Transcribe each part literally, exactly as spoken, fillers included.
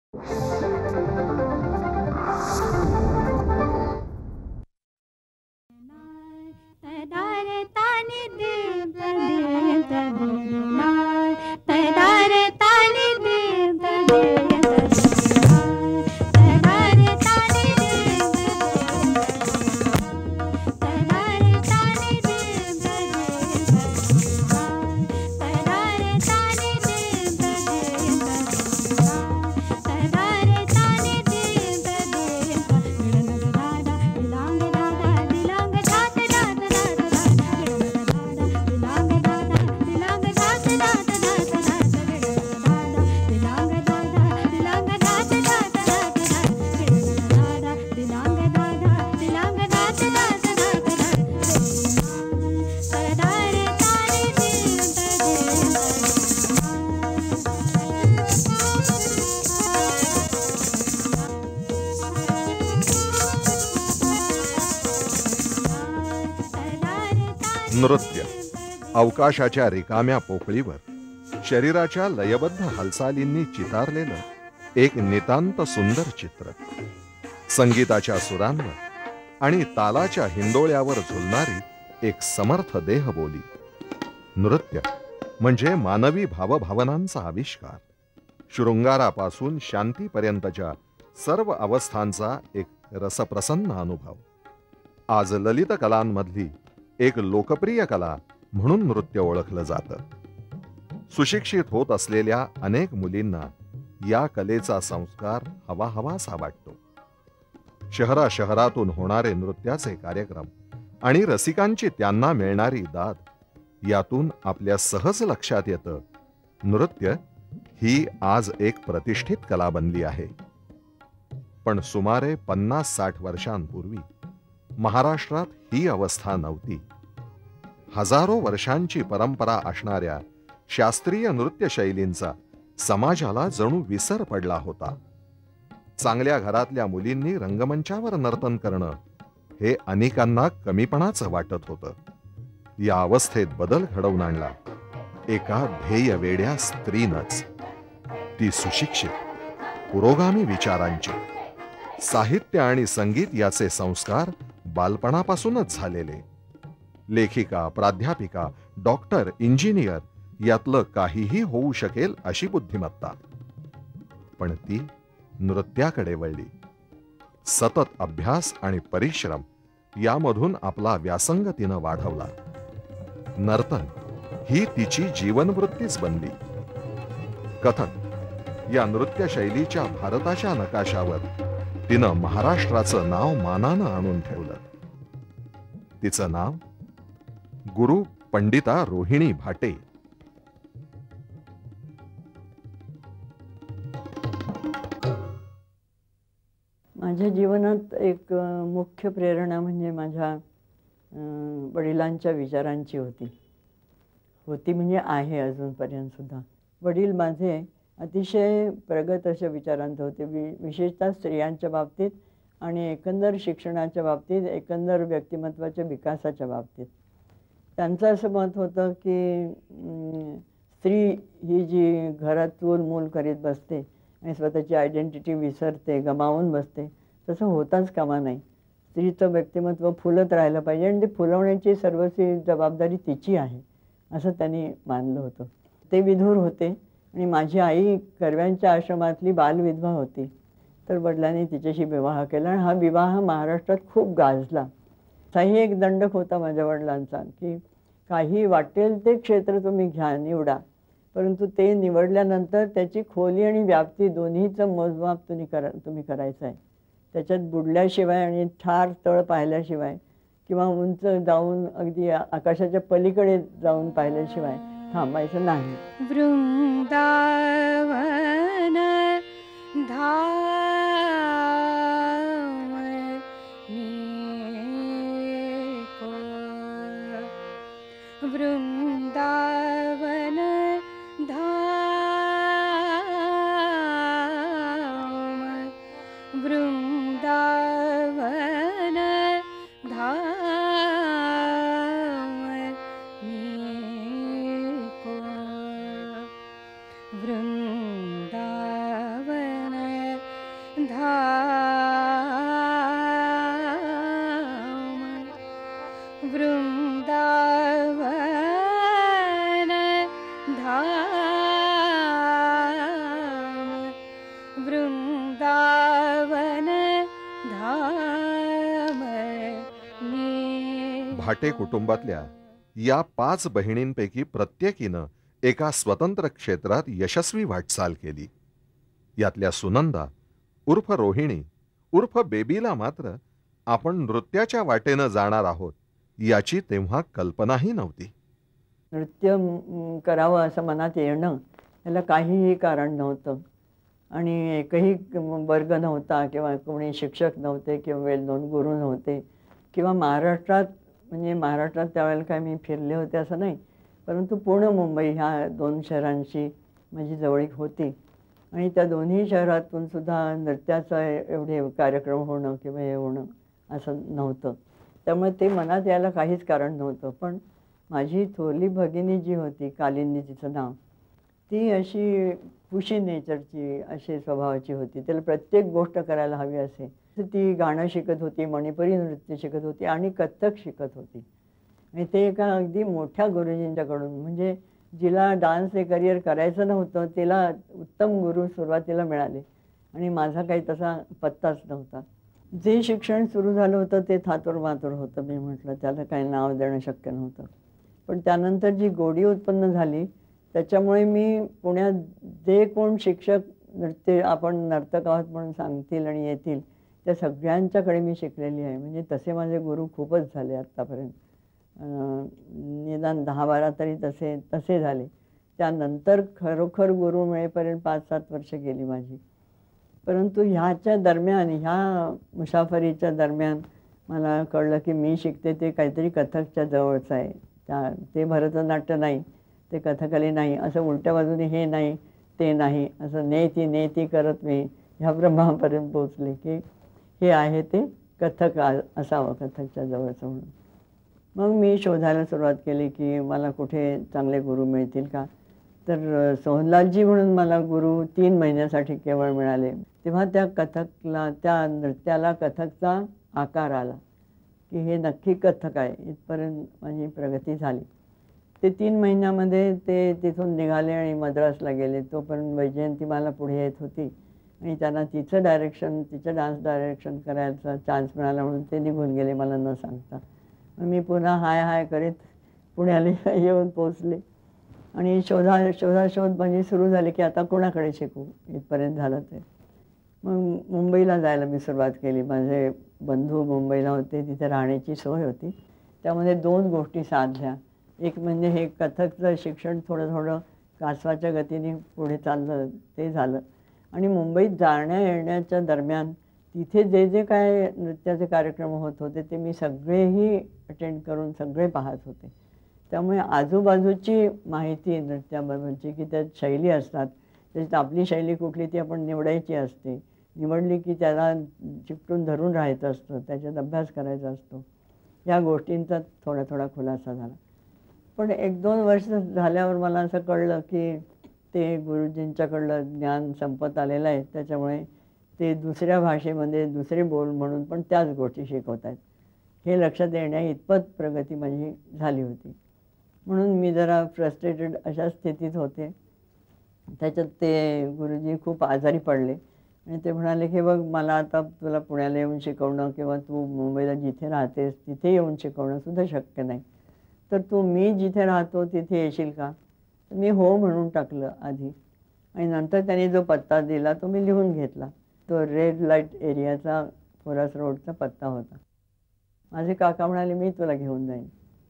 नृत्य अवकाशाच्या रिकाम्या पोकळीवर शरीराच्या लयबद्ध हालचालींनी चितारलेलं एक नितांत सुंदर चित्र. संगीताच्या सुरांवर आणि तालाच्या हिंदोळ्यावर झुलणारी एक समर्थ देहबोली. नृत्य म्हणजे मानवी भावभावनांचा आविष्कार. शृंगारापासून शांतीपर्यंतच्या सर्व अवस्थांचा एक रसप्रसन्न अनुभव. आज ललित कलांमधली एक लोकप्रिय कला म्हणून नृत्य ओळखलं जातं. सुशिक्षित होत असलेल्या अनेक मुलींना या कलेचा संस्कार हवा हवासा वाटतो. शहरा शहरातून होणारे नृत्याचे कार्यक्रम आणि रसिकांची त्यांना मिळणारी दाद यातून आपल्या सहज लक्षात येतं, नृत्य ही आज एक प्रतिष्ठित कला बनली आहे. पण सुमारे पन्नास साठ वर्षांपूर्वी महाराष्ट्रात ही अवस्था नव्हती. हजारो वर्षांची परंपरा असणाऱ्या शास्त्रीय नृत्य शैलींचा समाजाला जणू विसर पडला होता. चांगल्या घरातल्या मुलींनी रंगमंचावर नर्तन करणं हे अनेकांना कमीपणाचं वाटत होतं. या अवस्थेत बदल घडवून आणला एका ध्येय वेड्या स्त्रीनंच. ती सुशिक्षित, पुरोगामी विचारांची, साहित्य आणि संगीत याचे संस्कार बालपणापासूनच झालेले. लेखिका, प्राध्यापिका, डॉक्टर, इंजिनियर यातलं काहीही होऊ शकेल अशी बुद्धिमत्ता. पण ती नृत्याकडे वळली. सतत अभ्यास आणि परिश्रम यामधून आपला व्यासंग तिनं वाढवला. नर्तन ही तिची जीवनवृत्तीच बनली. कथक या नृत्य शैलीच्या भारताच्या नकाशावर तिनं महाराष्ट्राचं नाव मानानं आणून ठेवलं. तिचं नाव गुरु पंडिता रोहिणी भाटे. माझ्या जीवनात एक मुख्य प्रेरणा म्हणजे माझ्या वडिलांच्या विचारांची होती होती म्हणजे आहे अजूनपर्यंत सुद्धा. वडील माझे अतिशय प्रगत अशा विचारांत होते, वि विशेषतः स्त्रियांच्या बाबतीत आणि एकंदर शिक्षणाच्या बाबतीत, एकंदर व्यक्तिमत्वाच्या विकासाच्या बाबतीत. त्यांचं असं मत होतं की स्त्री ही जी घरात चूल मूल करीत बसते आणि स्वतःची आयडेंटिटी विसरते, गमावून बसते, तसं होताच कामा नाही. स्त्रीचं व्यक्तिमत्व फुलत राहिलं पाहिजे आणि ते फुलवण्याची सर्वस्वी जबाबदारी तिची आहे असं त्यांनी मानलं होतं. ते विधूर होते आणि माझी आई कर्व्यांच्या आश्रमातली बालविधवा होती. तर वडिलांनी तिच्याशी विवाह केला आणि हा विवाह महाराष्ट्रात खूप गाजला. असाही एक दंडक होता माझ्या वडिलांचा की काही वाटेल ते क्षेत्र तुम्ही घ्या, निवडा, परंतु ते निवडल्यानंतर त्याची खोली आणि व्याप्ती दोन्हीचं मोजमाप तुम्ही करा तुम्ही करायचं आहे. त्याच्यात बुडल्याशिवाय आणि ठार तळ पाहिल्याशिवाय किंवा उंच जाऊन अगदी आकाशाच्या पलीकडे जाऊन पाहिल्याशिवाय थांबायचं नाही. वृंदावन धाम नीको, वृंदावन धाम, वृंदावन धाम नीको, वृंदावन धाम वृंदावन धाम वृंदावन धाम ने भाटे कुटुंबातल्या या पाच बहिणींपैकी प्रत्येकीनं एका स्वतंत्र क्षेत्रात यशस्वी वाटचाल केली. यातल्या सुनंदा उर्फ रोहिणी उर्फ बेबीला मात्र आपण नृत्याच्या वाटेनं जाणार आहोत याची तेव्हा कल्पनाही नव्हती. नृत्य म, करावं असं मनात येणं याला काहीही कारण नव्हतं आणि एकही वर्ग नव्हता किंवा कोणी शिक्षक नव्हते किंवा वेल नोन गुरु नव्हते किंवा महाराष्ट्रात म्हणजे महाराष्ट्रात त्यावेळेला काय मी फिरले होते असं नाही, परंतु पूर्ण मुंबई ह्या दोन शहरांशी माझी जवळीक होती आणि त्या दोन्ही शहरातून सुद्धा नृत्याचा एवढे कार्यक्रम होणं किंवा हे होणं असं नव्हतं. त्यामुळे ते मनात यायला काहीच कारण नव्हतं. पण माझी थोरली भगिनी जी होती, कालिंदी तिचं नाव, ती अशी खुशी नेचरची अशी स्वभावाची होती. त्याला प्रत्येक गोष्ट करायला हवी असे. तर ती गाणं शिकत होती, मणिपुरी नृत्य शिकत होती आणि कथ्थक शिकत होती. आणि ते एका अगदी मोठ्या गुरुजींच्याकडून, म्हणजे जिला डान्स हे करिअर करायचं नव्हतं तिला उत्तम गुरु सुरुवातीला मिळाले आणि माझा काही तसा पत्ताच नव्हता. जे शिक्षण सुरू झालं होतं ते थातूर मातूर होतं. मी म्हटलं त्याला काही नाव देणं शक्य नव्हतं. पण त्यानंतर जी गोडी उत्पन्न झाली त्याच्यामुळे मी पुण्यात जे कोण शिक्षक नृत्य आपण नर्तक आहोत म्हणून सांगतील आणि येतील त्या सगळ्यांच्याकडे मी शिकलेली आहे. म्हणजे तसे माझे गुरु खूपच झाले आत्तापर्यंत. निदान दहा बारा तरी तसे तसे झाले. त्यानंतर खरोखर गुरु मिळेपर्यंत पाच सात वर्ष गेली माझी. परंतु ह्याच्या दरम्यान ह्या मुसाफरीच्या दरम्यान मला कळलं की मी शिकते ते काहीतरी कथकच्या जवळचं आहे. त्या ते भरतनाट्य नाही, ते कथकली नाही, असं उलट्या बाजूने हे नाही ते नाही, असं नेती नेती करत मी ह्या ब्रह्मापर्यंत पोचले की हे आहे ते कथक असावं, कथकच्या जवळचं म्हणून. मग मी शोधायला सुरुवात केली की मला कुठे चांगले गुरु मिळतील का. तर सोहनलालजी म्हणून मला गुरु तीन महिन्यासाठी केवळ मिळाले. तेव्हा त्या कथकला, त्या नृत्याला कथकचा आकार आला की हे नक्की कथक आहे. इथपर्यंत माझी प्रगती झाली. ते तीन महिन्यामध्ये ते तिथून निघाले आणि मद्रासला गेले. तोपर्यंत वैजयंती मला पुढे येत होती आणि त्यांना तिचं डायरेक्शन, तिचं डान्स डायरेक्शन करायचा चान्स मिळाला म्हणून ते निघून गेले मला न सांगता. मी पुन्हा हाय हाय करीत पुण्याला येऊन पोचले आणि शोधा शोधाशोध माझी सुरू झाली की आता कोणाकडे शिकू. इथपर्यंत झालं ते. मग मुंबईला जायला मी सुरुवात केली. माझे बंधू मुंबईला होते, तिथे राहण्याची सोय होती. त्यामध्ये दोन गोष्टी साधल्या. एक म्हणजे हे कथकचं शिक्षण थोडं थोडं कासवाच्या गतीने पुढे चाललं ते झालं आणि मुंबईत जाण्या येण्याच्या दरम्यान तिथे जे जे काय नृत्याचे कार्यक्रम होत होते ते मी सगळेही अटेंड करून सगळे पाहत होते. त्यामुळे आजूबाजूची माहिती नृत्याबद्दलची की त्यात शैली असतात, त्याच्यात आपली शैली कुठली ती आपण निवडायची असते. निवडली की त्याला चिकटून धरून राहायचं असतं, त्याच्यात अभ्यास करायचा असतो. या गोष्टींचा थोडा थोडा खुलासा झाला. पण एक दोन वर्ष झाल्यावर मला असं कळलं की ते गुरुजींच्याकडलं ज्ञान संपत आलेलं आहे. त्याच्यामुळे ते दुसऱ्या भाषेमध्ये दुसरे बोल म्हणून पण त्याच गोष्टी शिकवत आहेत हे लक्षात येण्या इतपत प्रगती माझी झाली होती. म्हणून मी जरा फ्रस्ट्रेटेड अशा स्थितीत होते. त्याच्यात ते गुरुजी खूप आजारी पडले आणि ते म्हणाले की बघ मला आता तुला पुण्याला येऊन शिकवणं किंवा तू मुंबईला जिथे राहतेस तिथे येऊन शिकवणं सुद्धा शक्य नाही. तर तू मी जिथे राहतो तिथे येशील का. तर मी हो म्हणून टाकलं आधी आणि नंतर त्यांनी जो पत्ता दिला तो मी लिहून घेतला. तो रेड लाईट एरियाचा फोरास रोडचा पत्ता होता. माझे काका म्हणाले मी तुला घेऊन जाईन.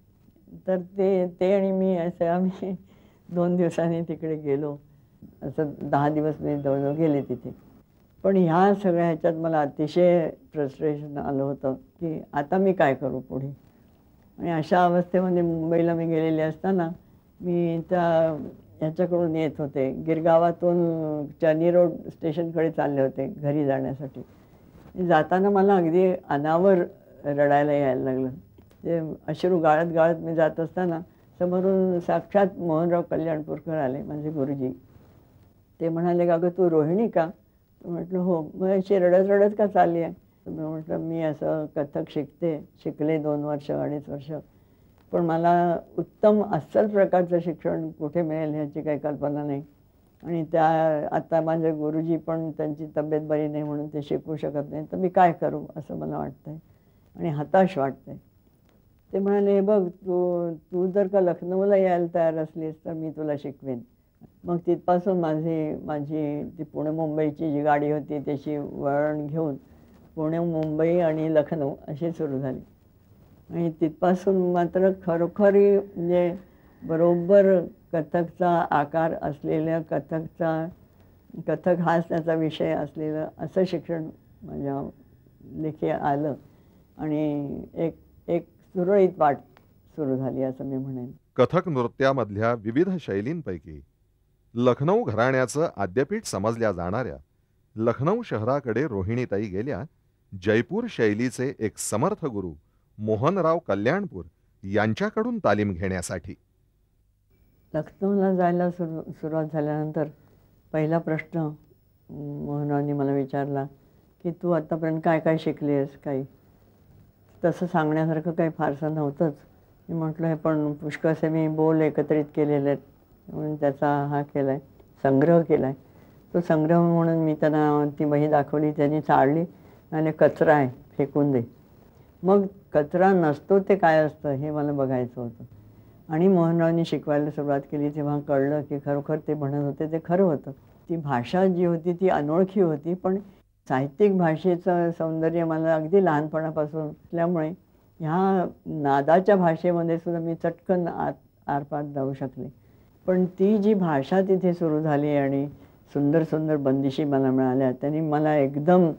तर ते ते आणि मी असं आम्ही दोन दिवसांनी तिकडे गेलो. असं दहा दिवस मी जवळजवळ गेले तिथे. पण ह्या सगळ्या ह्याच्यात मला अतिशय फ्रस्ट्रेशन आलं होतं की आता मी काय करू पुढे. आणि अशा अवस्थेमध्ये मुंबईला मी गेलेले असताना मी त्या ह्याच्याकडून येत होते, गिरगावातून चर्नी रोड स्टेशनकडे चालले होते घरी जाण्यासाठी. जाताना मला अगदी अनावर रडायला यायला लागलं. ते अश्रू गाळत गाळत मी जात असताना समोरून साक्षात मोहनराव कल्याणपूरकर आले, माझे गुरुजी. ते म्हणाले का गं तू रोहिणी का. म्हटलं हो. मग अशी रडत रडत का चालली आहे? तर मी म्हटलं मी असं कथक शिकते, शिकले दोन वर्ष अडीच वर्ष, पण मला उत्तम अस्सल प्रकारचं शिक्षण कुठे मिळेल ह्याची काही कल्पना नाही. आणि त्या आता माझे गुरुजी पण त्यांची तब्येत बरी नाही म्हणून ते शिकवू शकत नाही, तर मी काय करू असं मला वाटतंय आणि हताश वाटतंय. ते म्हणाले, "हे बघ, तू तू जर का लखनौला यायला तयार असलीस तर मी तुला शिकवेन." मग तिथपासून माझी माझी ती पुणे मुंबईची जी गाडी होती त्याची वळण घेऊन पुणे मुंबई आणि लखनौ अशी सुरू झाली. आणि तिथपासून मात्र खरोखरी म्हणजे बरोबर कथकचा आकार असलेल्या कथकचा कथक हाच त्याचा विषय असलेलं असं शिक्षण माझ्या लेखी आलं आणि एक एक सुरळीत वाट सुरू झाली असं मी म्हणेन. कथक नृत्यामधल्या विविध शैलींपैकी लखनौ घराण्याचं आद्यपीठ समजल्या जाणाऱ्या लखनौ शहराकडे रोहिणीताई गेल्या जयपूर शैलीचे एक समर्थ गुरु मोहनराव कल्याणपूर यांच्याकडून तालीम घेण्यासाठी. लखनौला जायला सुरु सुरुवात झाल्यानंतर पहिला प्रश्न मोहनरावनी मला विचारला की तू आत्तापर्यंत काय काय शिकली आहेस? काही तसं सांगण्यासारखं काही फारसं नव्हतंच. मी म्हटलं हे पण पुष्कळसे मी बोल एकत्रित केलेले आहेत म्हणून त्याचा हा केला आहे, संग्रह केला आहे. तो संग्रह म्हणून मी त्यांना ती वही दाखवली, त्यांनी चाळली आणि कचरा आहे फेकून दे. मग कचरा नसतो ते काय असतं हे मला बघायचं होतं. आणि मोहनरावनी शिकवायला सुरुवात केली तेव्हा कळलं की खरोखर ते म्हणत होते ते खरं होतं. ती भाषा जी होती ती अनोळखी होती, पण साहित्यिक भाषेचं सौंदर्य मला अगदी लहानपणापासून असल्यामुळे ह्या नादाच्या भाषेमध्ये सुद्धा मी चटकन आत आरपार जाऊ शकले. पण ती जी भाषा तिथे सुरू झाली आणि सुंदर सुंदर बंदिशी मला मिळाल्या त्यांनी मला एकदम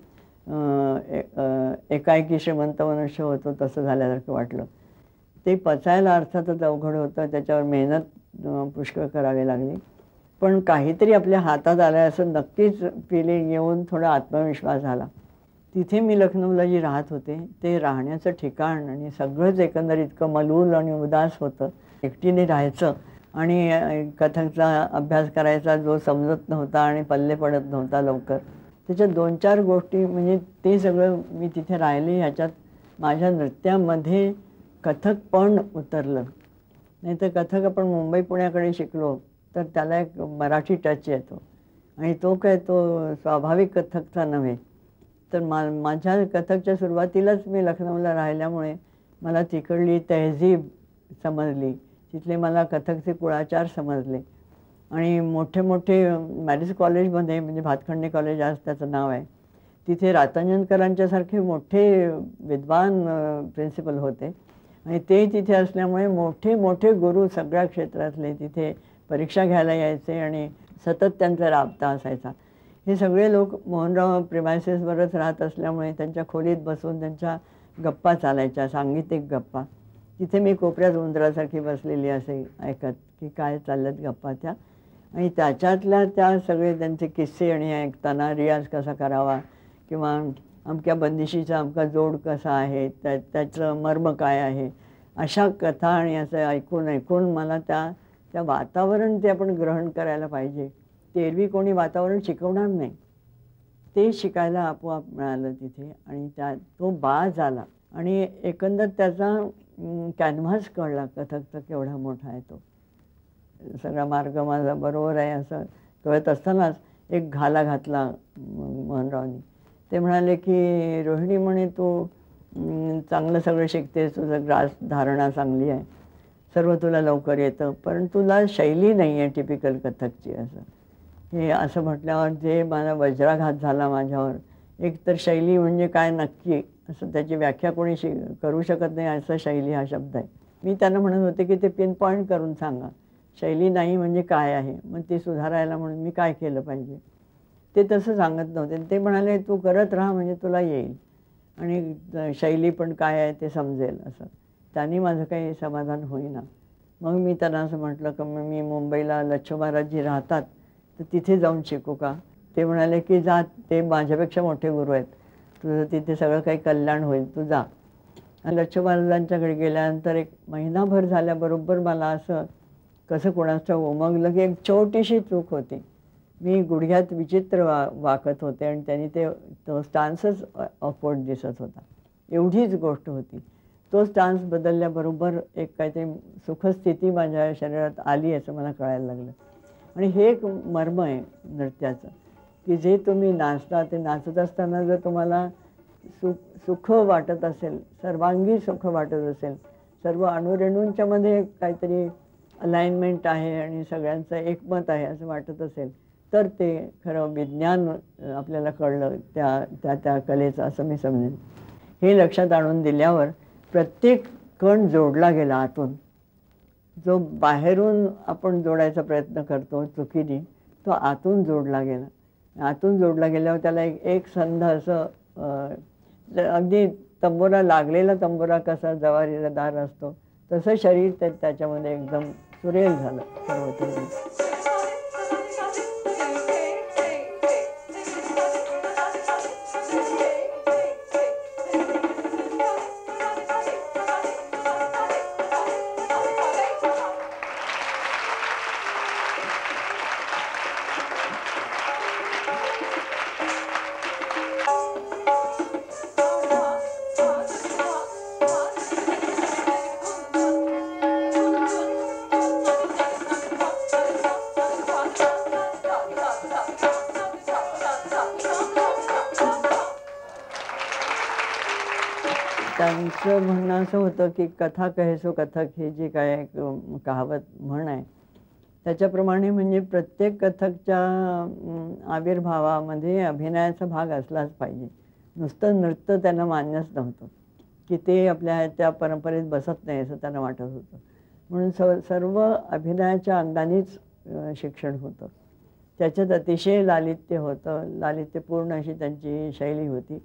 एकाएकी श्रीमंत मनुष्य होतो तसं झाल्यासारखं वाटलं. ते पचायला अर्थातच अवघड होतं, त्याच्यावर मेहनत पुष्कळ करावी लागली, पण काहीतरी आपल्या हातात आलं असं नक्कीच फिलिंग येऊन थोडा आत्मविश्वास आला. तिथे मी लखनौला जी राहत होते ते राहण्याचं ठिकाण आणि सगळंच एकंदर इतकं मलूल आणि उदास होतं. एकटीने राहायचं आणि कथकचा अभ्यास करायचा जो समजत नव्हता आणि पल्ले पडत नव्हता लवकर. त्याच्या दोन चार गोष्टी म्हणजे ते सगळं मी तिथे राहिले ह्याच्यात माझ्या नृत्यामध्ये कथक पण उतरलं. नाही तर कथक आपण मुंबई पुण्याकडे शिकलो तर त्याला एक मराठी टच येतो आणि तो काय तो स्वाभाविक कथकचा नव्हे. तर मा माझ्या कथकच्या सुरुवातीलाच मी लखनौला राहिल्यामुळे मला तिकडली तहजीब समजली, तिथले मला कथकचे कुळाचार समजले. आणि मोठे मोठे मॅरिज कॉलेजमध्ये म्हणजे भातखंडे कॉलेज आज त्याचं नाव आहे, तिथे रातंजनकरांच्यासारखे मोठे विद्वान प्रिन्सिपल होते आणि ते तिथे असल्यामुळे मोठे मोठे गुरु सगळ्या क्षेत्रातले तिथे परीक्षा घ्यायला यायचे आणि सतत त्यांचा राबता असायचा. हे सगळे लोक मोहनराव प्रिमायसेसवरच राहत असल्यामुळे त्यांच्या खोलीत बसून त्यांच्या गप्पा चालायच्या, सांगीतिक गप्पा. तिथे मी कोपऱ्यात उंदरासारखी बसलेली असे ऐकत की काय चालल्यात गप्पा त्या. आणि त्याच्यातल्या त्या सगळे त्यांचे किस्से आणि ऐकताना रियाज कसा करावा किंवा अमक्या बंदिशीचा अमका जोड कसा आहे, त्या त्याचं मर्म काय आहे, अशा कथा आणि असं ऐकून ऐकून मला त्या त्या वातावरण ते आपण ग्रहण करायला पाहिजे. ते एरवी कोणी वातावरण शिकवणार नाही, ते शिकायला आपोआप मिळालं तिथे आणि त्या तो बाज आला आणि एकंदर त्याचा कॅनव्हास कळला कथकचा केवढा मोठा आहे तो. सगळा मार्ग माझा बरोबर आहे असं कळत असतानाच एक घाला घातला मोहनरावनी. ते म्हणाले की रोहिणी म्हणे तू चांगलं सगळं शिकतेस, तुझं ग्रास धारणा चांगली आहे, सर्व तुला लवकर येतं, पण तुला शैली नाही आहे टिपिकल कथकची. असं हे असं म्हटल्यावर जे मला वज्राघात झाला माझ्यावर. एक तर शैली म्हणजे काय नक्की असं त्याची व्याख्या कोणी शि करू शकत नाही असं शैली हा शब्द आहे. मी त्यांना म्हणत होते की ते पिन पॉईंट करून सांगा शैली नाही म्हणजे काय आहे, मग ते सुधारायला म्हणून मी काय केलं पाहिजे. ते तसं सांगत नव्हते. ते म्हणाले तू करत राहा म्हणजे तुला येईल आणि शैली पण काय आहे ते समजेल. असं त्यांनी माझं काही समाधान होईना. मग मी त्यांना असं म्हटलं की मी मुंबईला लच्छू महाराजजी राहतात तर तिथे जाऊन शिकू का? ते म्हणाले की जा, ते माझ्यापेक्षा मोठे गुरु आहेत, तुझं तिथे सगळं काही कल्याण होईल, तू जा. आणि लच्छू महाराजांच्याकडे गेल्यानंतर एक महिनाभर झाल्याबरोबर मला असं कसं कोणाचं उमगलं की एक छोटीशी चूक होती. मी गुडघ्यात विचित्र वा वाकत होते आणि त्यांनी ते तो स्टान्सच ऑकवर्ड दिसत होता. एवढीच गोष्ट होती. तो स्टान्स बदलल्याबरोबर एक काहीतरी सुखस्थिती माझ्या शरीरात आली असं मला कळायला लागलं. आणि हे एक मर्म आहे नृत्याचं, की जे तुम्ही नाचता ते नाचत असताना जर तुम्हाला सुख सुख वाटत असेल, सर्वांगी सुख वाटत असेल, सर्व अणुरेणूंच्यामध्ये काहीतरी अलाइनमेंट आहे आणि सगळ्यांचं एकमत आहे असं वाटत असेल, तर ते खरं विज्ञान आपल्याला कळलं त्या त्या त्या कलेचं असं मी समजेन. हे लक्षात आणून दिल्यावर प्रत्येक कण जोडला गेला आतून. जो बाहेरून आपण जोडायचा प्रयत्न करतो चुकीने, तो आतून जोडला गेला. आतून जोडला गेल्यावर त्याला एक एक संध असं अगदी तंबोरा लागलेला तंबोरा कसा जवारीदार असतो तसं शरीर ते त्याच्यामध्ये एकदम सुरेल झालं सर्व ते. त्यांचं म्हणणं असं होतं की कथा कहेसो कथक ही जी काय एक कहावत म्हण आहे त्याच्याप्रमाणे म्हणजे प्रत्येक कथकच्या आविर्भावामध्ये अभिनयाचा भाग असलाच पाहिजे. नुसतं नृत्य त्यांना मान्यच नव्हतं, की ते आपल्या त्या परंपरेत बसत नाही असं त्यांना वाटत होतं. म्हणून स सर्व अभिनयाच्या अंगानेच शिक्षण होतं. त्याच्यात अतिशय लालित्य होतं, लालित्यपूर्ण अशी त्यांची शैली होती.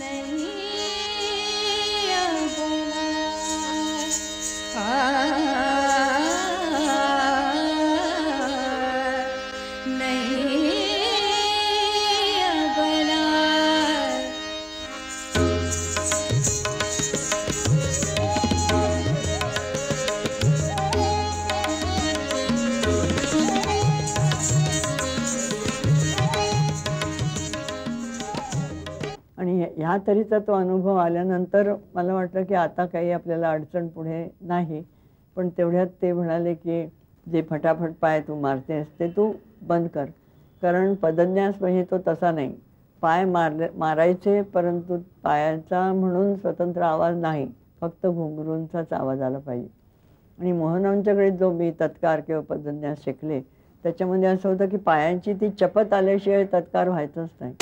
आणि ह्या तऱ्हेचा तो अनुभव आल्यानंतर मला वाटलं की आता काही आपल्याला अडचण पुढे नाही. पण तेवढ्यात ते म्हणाले की जे फटाफट पाय तू मारतेस ते तू बंद कर, कारण पदन्यास म्हणजे तो तसा नाही. पाय मारले मारायचे परंतु पायाचा म्हणून स्वतंत्र आवाज नाही, फक्त घुंगरूंचाच आवाज आला पाहिजे. आणि मोहनांच्याकडे जो मी तत्कार किंवा पदन्यास शिकले त्याच्यामध्ये असं होतं की पायांची ती चपत आल्याशिवाय तत्कार व्हायचंच नाही.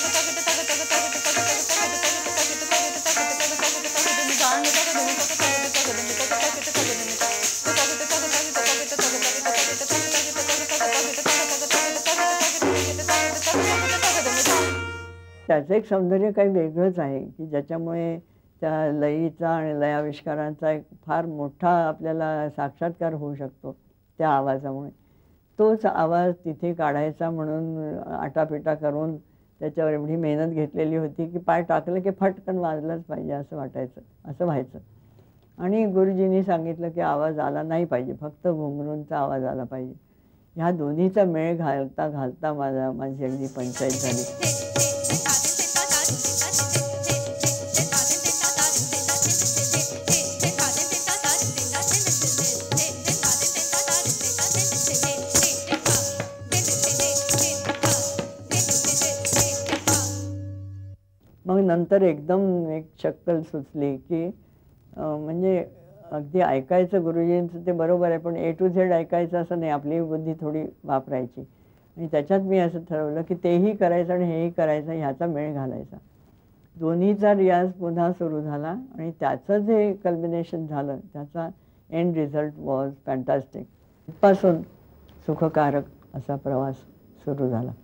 त्याचं एक सौंदर्य काही वेगळंच आहे की ज्याच्यामुळे त्या लयीचा आणि लयाविष्कारांचा एक फार मोठा आपल्याला साक्षात्कार होऊ शकतो त्या आवाजामुळे. तोच आवाज तिथे काढायचा म्हणून आटापिटा करून त्याच्यावर एवढी मेहनत घेतलेली होती की पाय टाकलं की फटकन वाजलंच पाहिजे असं वाटायचं, असं व्हायचं. आणि गुरुजींनी सांगितलं की आवाज आला नाही पाहिजे, फक्त घुंगरूंचा आवाज आला पाहिजे. ह्या दोन्हीचा मेळ घालता घालता माझा माझी अगदी पंचायत झाली. मग नंतर एकदम एक शक्कल सुचली की म्हणजे अगदी ऐकायचं गुरुजींचं ते बरोबर आहे, पण ए टू झेड ऐकायचं असं नाही, आपली बुद्धी थोडी वापरायची. आणि त्याच्यात मी असं ठरवलं की तेही करायचं आणि हेही करायचं, ह्याचा मेळ घालायचा. दोन्हीचा रियाज पुन्हा सुरू झाला आणि त्याचं जे कल्बिनेशन झालं त्याचा एंड रिझल्ट वॉज फॅन्टॅस्टिक. तिथपासून सुखकारक असा प्रवास सुरू झाला.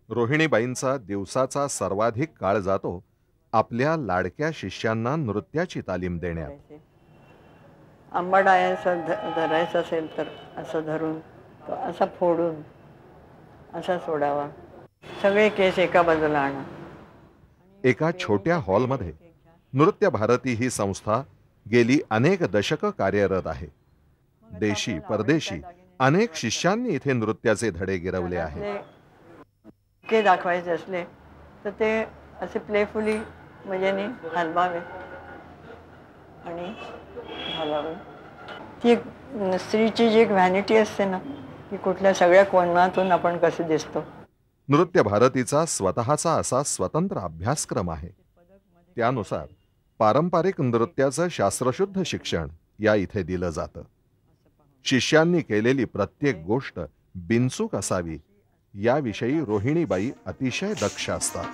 रोहिणीबाईंचा दिवसाचा सर्वाधिक काळ जातो आपल्या लाडक्या शिष्यांना नृत्याची तालीम देण्यात. आंबा डाळायचा धरायचा असेल तर असं धरून तो असा फोडून असा सोडावा. सगळे केस एका बाजूला आणा. एका छोट्या हॉलमध्ये नृत्य भारती ही संस्था गेली अनेक दशकं कार्यरत आहे. देशी परदेशी अनेक शिष्यांनी इथे नृत्याचे धडे गिरवले आहेत. के दाखवायचे असले तर ते असे प्लेफुली मजेने हलवावे आणि घालावे. ती स्त्रीची जी एक व्हॅनिटी असते ना, की कुठल्या सगळ्या कोणातून आपण कसे दिसतो. नृत्य भारतीचा स्वतःचा असा स्वतंत्र अभ्यासक्रम आहे. त्यानुसार पारंपरिक नृत्याचं शास्त्रशुद्ध शिक्षण या इथे दिलं जातं. शिष्यांनी केलेली प्रत्येक गोष्ट बिनचूक असावी याविषयी रोहिणीबाई अतिशय दक्ष असतात.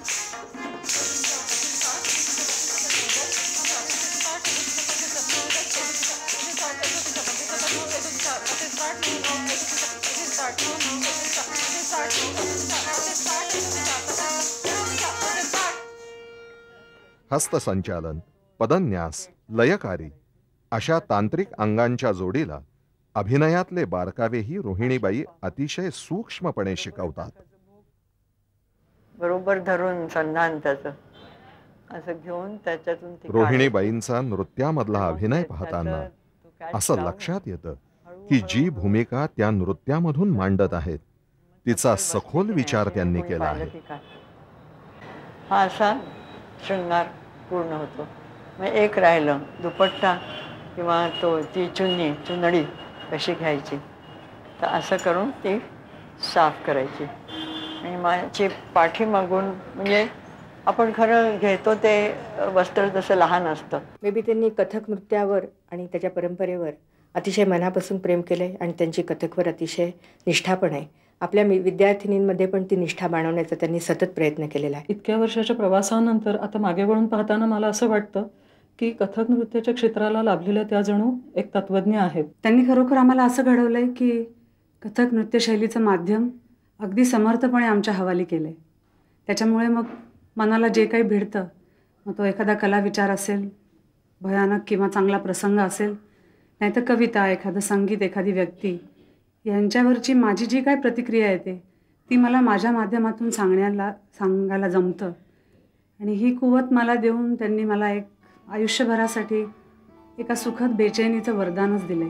हस्तसंचालन, पदन्यास, लयकारी अशा तांत्रिक अंगांच्या जोडीला अभिनयातले बारकावेही रोहिणीबाई अतिशय सूक्ष्मपणे शिकवतात. बरोबर धरून संधान त्याचं असं घेऊन त्याच्यातून रोहिणीबाईंचा नृत्यामधला अभिनय पाहताना असं लक्षात येतं की जी भूमिका त्या नृत्यामधून मांडत आहेत तिचा सखोल विचार त्यांनी केला आहे. हा असा शृंगार पूर्ण होतो. मग एक राहिलं दुपट्टा किंवा तो ती चुन्नी चुनडी कशी घ्यायची, तर असं करून ती साफ करायची. आणि माझी पाठीमागून म्हणजे आपण खरं घेतो ते वस्त्र तसं लहान असतं. मे बी त्यांनी कथक नृत्यावर आणि त्याच्या परंपरेवर अतिशय मनापासून प्रेम केलं आहे आणि त्यांची कथकवर अतिशय निष्ठा पण आहे. आपल्या विद्यार्थिनींमध्ये पण ती निष्ठा बाणवण्याचा त्यांनी सतत प्रयत्न केलेला आहे. इतक्या वर्षाच्या प्रवासानंतर आता मागे वळून पाहताना मला असं वाटतं की कथक नृत्याच्या क्षेत्राला लाभलेल्या त्या जणू एक तत्वज्ञ आहेत. त्यांनी खरोखर आम्हाला असं घडवलं आहे की कथक नृत्यशैलीचं माध्यम अगदी समर्थपणे आमच्या हवाली केलं आहे. त्याच्यामुळे मग मनाला जे काही भिडतं, मग तो एखादा कला विचार असेल, भयानक किंवा चांगला प्रसंग असेल, नाहीतर कविता, एखादं संगीत, एखादी व्यक्ती, यांच्यावरची माझी जी काय प्रतिक्रिया येते ती मला माझ्या माध्यमातून सांगण्याला सांगायला जमतं. आणि ही कुवत मला देऊन त्यांनी मला एक आयुष्यभरासाठी एका सुखद बेचैनीचं वरदानच दिलंय.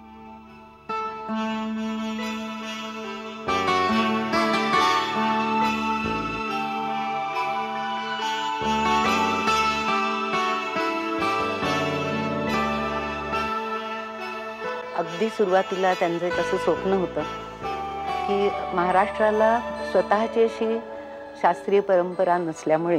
अगदी सुरुवातीला त्यांचं एक असं स्वप्न होतं की महाराष्ट्राला स्वतःची अशी शास्त्रीय परंपरा नसल्यामुळे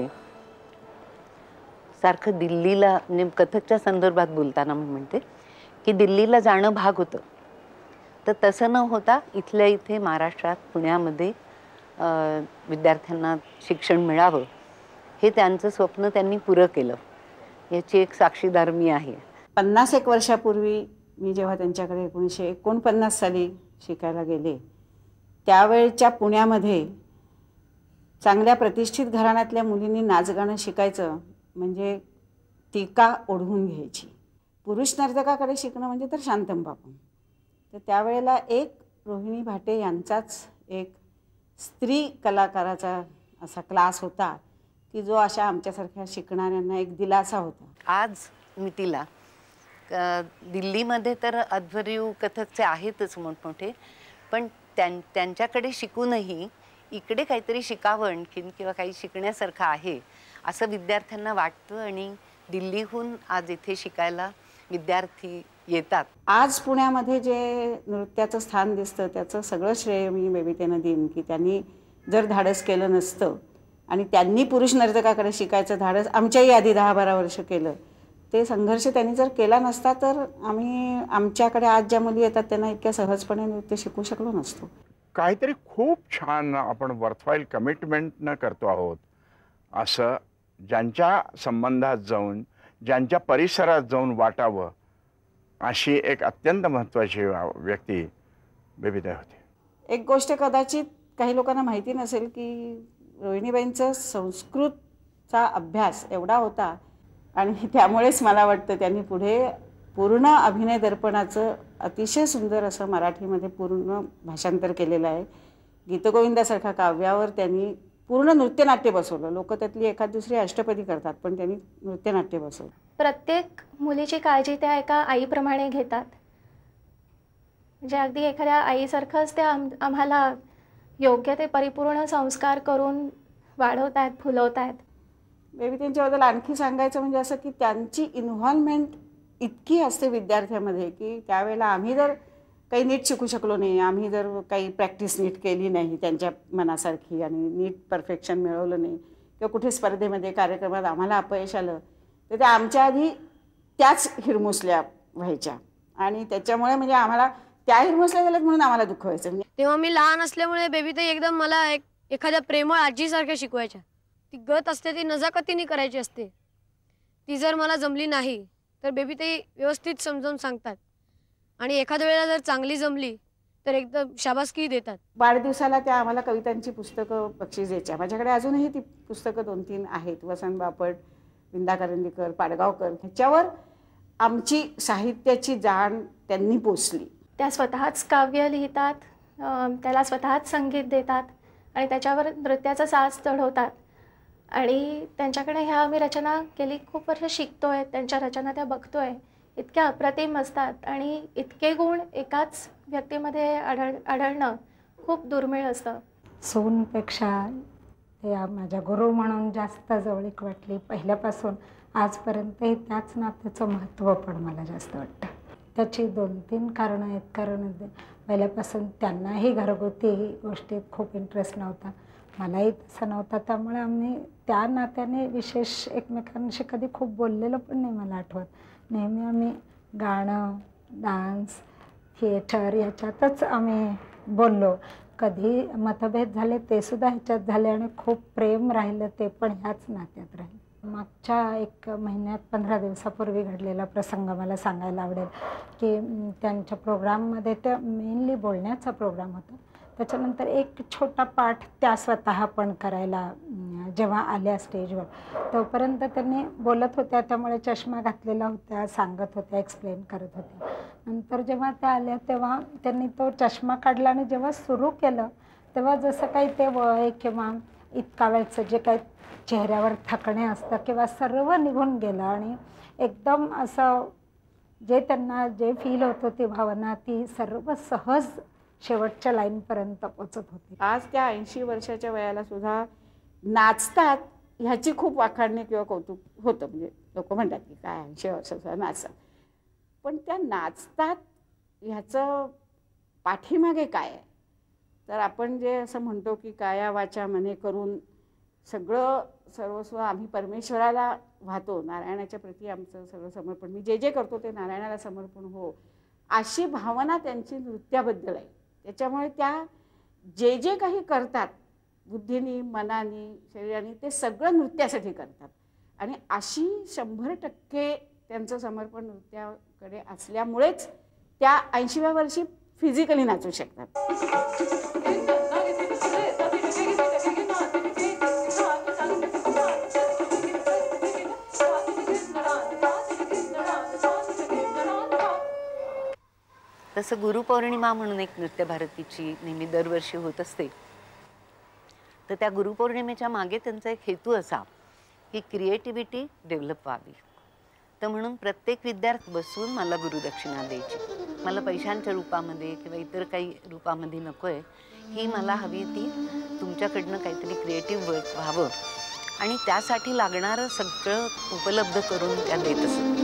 सारखं दिल्लीला म्हणजे कथकच्या संदर्भात बोलताना मी म्हणते की दिल्लीला जाणं भाग होतं. तर तसं न होता इथल्या इथे महाराष्ट्रात पुण्यामध्ये विद्यार्थ्यांना शिक्षण मिळावं हे त्यांचं स्वप्न त्यांनी पुरं केलं. याची एक साक्षीदार मी आहे. पन्नास एक वर्षापूर्वी मी जेव्हा त्यांच्याकडे एकोणीसशे एकोणपन्नास साली शिकायला गेले त्यावेळच्या पुण्यामध्ये चांगल्या प्रतिष्ठित घराण्यातल्या मुलींनी नाचगाणं शिकायचं म्हणजे टीका ओढवून घ्यायची. पुरुष नर्तकाकडे शिकणं म्हणजे तर शांतम बापू. तर त्यावेळेला एक रोहिणी भाटे यांचाच एक स्त्री कलाकाराचा असा क्लास होता की जो अशा आमच्यासारख्या शिकणाऱ्यांना एक दिलासा होता. आज मी तिला दिल्लीमध्ये तर अध्वर्यू कथकचे आहेतच मोठमोठे, पण त्यां त्यांच्याकडे शिकूनही इकडे काहीतरी शिकावं आणखीन किंवा काही शिकण्यासारखं आहे असं विद्यार्थ्यांना वाटतं आणि दिल्लीहून आज इथे शिकायला विद्यार्थी येतात. आज पुण्यामध्ये जे नृत्याचं स्थान दिसतं त्याचं सगळं श्रेय मी बेबीतेनं देईन की त्यांनी जर धाडस केलं नसतं आणि त्यांनी पुरुष नर्तकाकडे शिकायचं धाडस आमच्याही आधी दहा बारा वर्ष केलं, ते संघर्ष त्यांनी जर केला नसता तर आम्ही आमच्याकडे आज ज्या मुली येतात त्यांना इतक्या सहजपणे नृत्य शिकू शकलो नसतो. काहीतरी खूप छान आपण वर्थवाईल कमिटमेंटनं करतो आहोत असं ज्यांच्या संबंधात जाऊन ज्यांच्या परिसरात जाऊन वाटावं अशी एक अत्यंत महत्त्वाची व्यक्ती बेबीताई होती. एक गोष्ट कदाचित काही लोकांना माहिती नसेल की रोहिणीबाईंचं संस्कृतचा अभ्यास एवढा होता आणि त्यामुळेच मला वाटतं त्यांनी पुढे पूर्ण अभिनय दर्पणाचं अतिशय सुंदर असं मराठीमध्ये पूर्ण भाषांतर केलेलं आहे. गीतगोविंदासारखा काव्यावर त्यांनी पूर्ण नृत्यनाट्य बसवलं. लोक त्यातली एखाद दुसरी अष्टपदी करतात, पण त्यांनी नृत्यनाट्य बसवलं. प्रत्येक मुलीची काळजी त्या एका आईप्रमाणे घेतात. म्हणजे अगदी एखाद्या आईसारखंच त्या आम आम्हाला योग्य ते परिपूर्ण संस्कार करून वाढवत आहेत, फुलवत आहेत. बेबी त्यांच्याबद्दल आणखी सांगायचं म्हणजे असं की त्यांची इन्व्हॉल्वमेंट इतकी असते विद्यार्थ्यामध्ये की त्यावेळेला आम्ही जर काही नीट शिकू शकलो नाही, आम्ही जर काही प्रॅक्टिस नीट केली नाही त्यांच्या मनासारखी आणि नीट परफेक्शन मिळवलं नाही किंवा कुठे स्पर्धेमध्ये कार्यक्रमात आम्हाला अपयश आलं तर त्या आमच्या आधी त्याच हिरमुसल्या व्हायच्या आणि त्याच्यामुळे म्हणजे आम्हाला त्या हिरमुसल्या झाल्यात म्हणून आम्हाला दुःख व्हायचं. म्हणजे तेव्हा मी लहान असल्यामुळे बेबी ते एकदम मला एक एखाद्या प्रेमळ आजीसारख्या शिकवायच्या. ती गत असते ती नजाकतीने करायची असते. ती जर मला जमली नाही तर बेबी ते व्यवस्थित समजावून सांगतात आणि एखाद्या वेळेला जर चांगली जमली तर एकदम शाबासकी देतात. वाढदिवसाला त्या आम्हाला कवितांची पुस्तकं बक्षीस द्यायच्या. माझ्याकडे अजूनही ती पुस्तकं दोन तीन आहेत. वसंत बापट, विंदा करंदीकर, पाडगावकर ह्याच्यावर आमची साहित्याची जाण त्यांनी पोचली. त्या स्वतःच काव्य लिहितात, त्याला स्वतःच संगीत देतात आणि त्याच्यावर नृत्याचा साज चढवतात. आणि त्यांच्याकडे ह्या आम्ही रचना गेली खूप वर्ष शिकतोय, त्यांच्या रचना त्या बघतोय. इतक्या अप्रतिम असतात आणि इतके गुण एकाच व्यक्तीमध्ये आढळ आढळणं खूप दुर्मिळ असतं. सूनपेक्षा ते माझ्या गुरु म्हणून जास्त जवळीक वाटली. पहिल्यापासून आजपर्यंतही त्याच नात्याचं महत्त्व पण मला जास्त वाटतं. त्याची दोन तीन कारणं आहेत. कारण पहिल्यापासून त्यांनाही घरगुती गोष्टीत खूप इंटरेस्ट नव्हता, मलाही तसा नव्हता. त्यामुळे आम्ही त्या नात्याने विशेष एकमेकांशी कधी खूप बोललेलं पण नाही मला आठवत. नेहमी आम्ही गाणं, डान्स, थिएटर याच्यातच आम्ही बोललो. कधी मतभेद झाले ते सुद्धा ह्याच्यात झाले आणि खूप प्रेम राहिलं ते पण ह्याच नात्यात राहिलं. मागच्या एक महिन्यात पंधरा दिवसापूर्वी घडलेला प्रसंग मला सांगायला आवडेल की त्यांच्या प्रोग्राममध्ये ते मेनली बोलण्याचा प्रोग्राम होता. त्याच्यानंतर एक छोटा पाठ त्या स्वतः पण करायला जेव्हा आल्या स्टेजवर तोपर्यंत त्यांनी बोलत होत्या, त्यामुळे चष्मा घातलेला होत्या, सांगत होत्या, एक्सप्लेन करत होत्या. नंतर जेव्हा त्या आल्या तेव्हा त्यांनी तो चष्मा काढला आणि जेव्हा सुरू केलं तेव्हा जसं काही ते वय किंवा इतका वेळचं जे काही चेहऱ्यावर थकणे असतं किंवा सर्व निघून गेलं आणि एकदम असं जे त्यांना जे फील होतं ती भावना ती सर्व सहज शेवटच्या लाईनपर्यंत पोचत होती. आज त्या ऐंशी वर्षाच्या वयाला सुद्धा नाचतात ह्याची खूप वाखाणणी किंवा कौतुक होतं. म्हणजे लोक म्हणतात की काय ऐंशी वर्षाचा नाचतात, पण त्या नाचतात ह्याचं पाठीमागे काय आहे तर आपण जे असं म्हणतो की काया वाचा मने करून सगळं सर्वस्व आम्ही परमेश्वराला वाहतो, नारायणाच्या प्रती आमचं सगळं समर्पण, मी जे जे करतो ते नारायणाला समर्पण हो, अशी भावना त्यांची नृत्याबद्दल आहे. त्याच्यामुळे त्या जे जे काही करतात बुद्धीनी, मनानी, शरीराने ते सगळं नृत्यासाठी करतात आणि अशी शंभर टक्के त्यांचं समर्पण नृत्याकडे असल्यामुळेच त्या ऐंशीव्या वर्षी फिजिकली नाचू शकतात. तसं गुरुपौर्णिमा म्हणून एक नृत्य भारतीची नेहमी दरवर्षी होत असते. तर त्या गुरुपौर्णिमेच्या मागे त्यांचा एक हेतू असा की क्रिएटिव्हिटी डेव्हलप व्हावी. तर म्हणून प्रत्येक विद्यार्थी बसून मला गुरुदक्षिणा द्यायची. मला पैशांच्या रूपामध्ये किंवा इतर काही रूपामध्ये नको आहे, ही मला हवी ती तुमच्याकडनं काहीतरी क्रिएटिव्ह वर्क व्हावं आणि त्यासाठी लागणारं सगळं उपलब्ध करून त्या देत असत.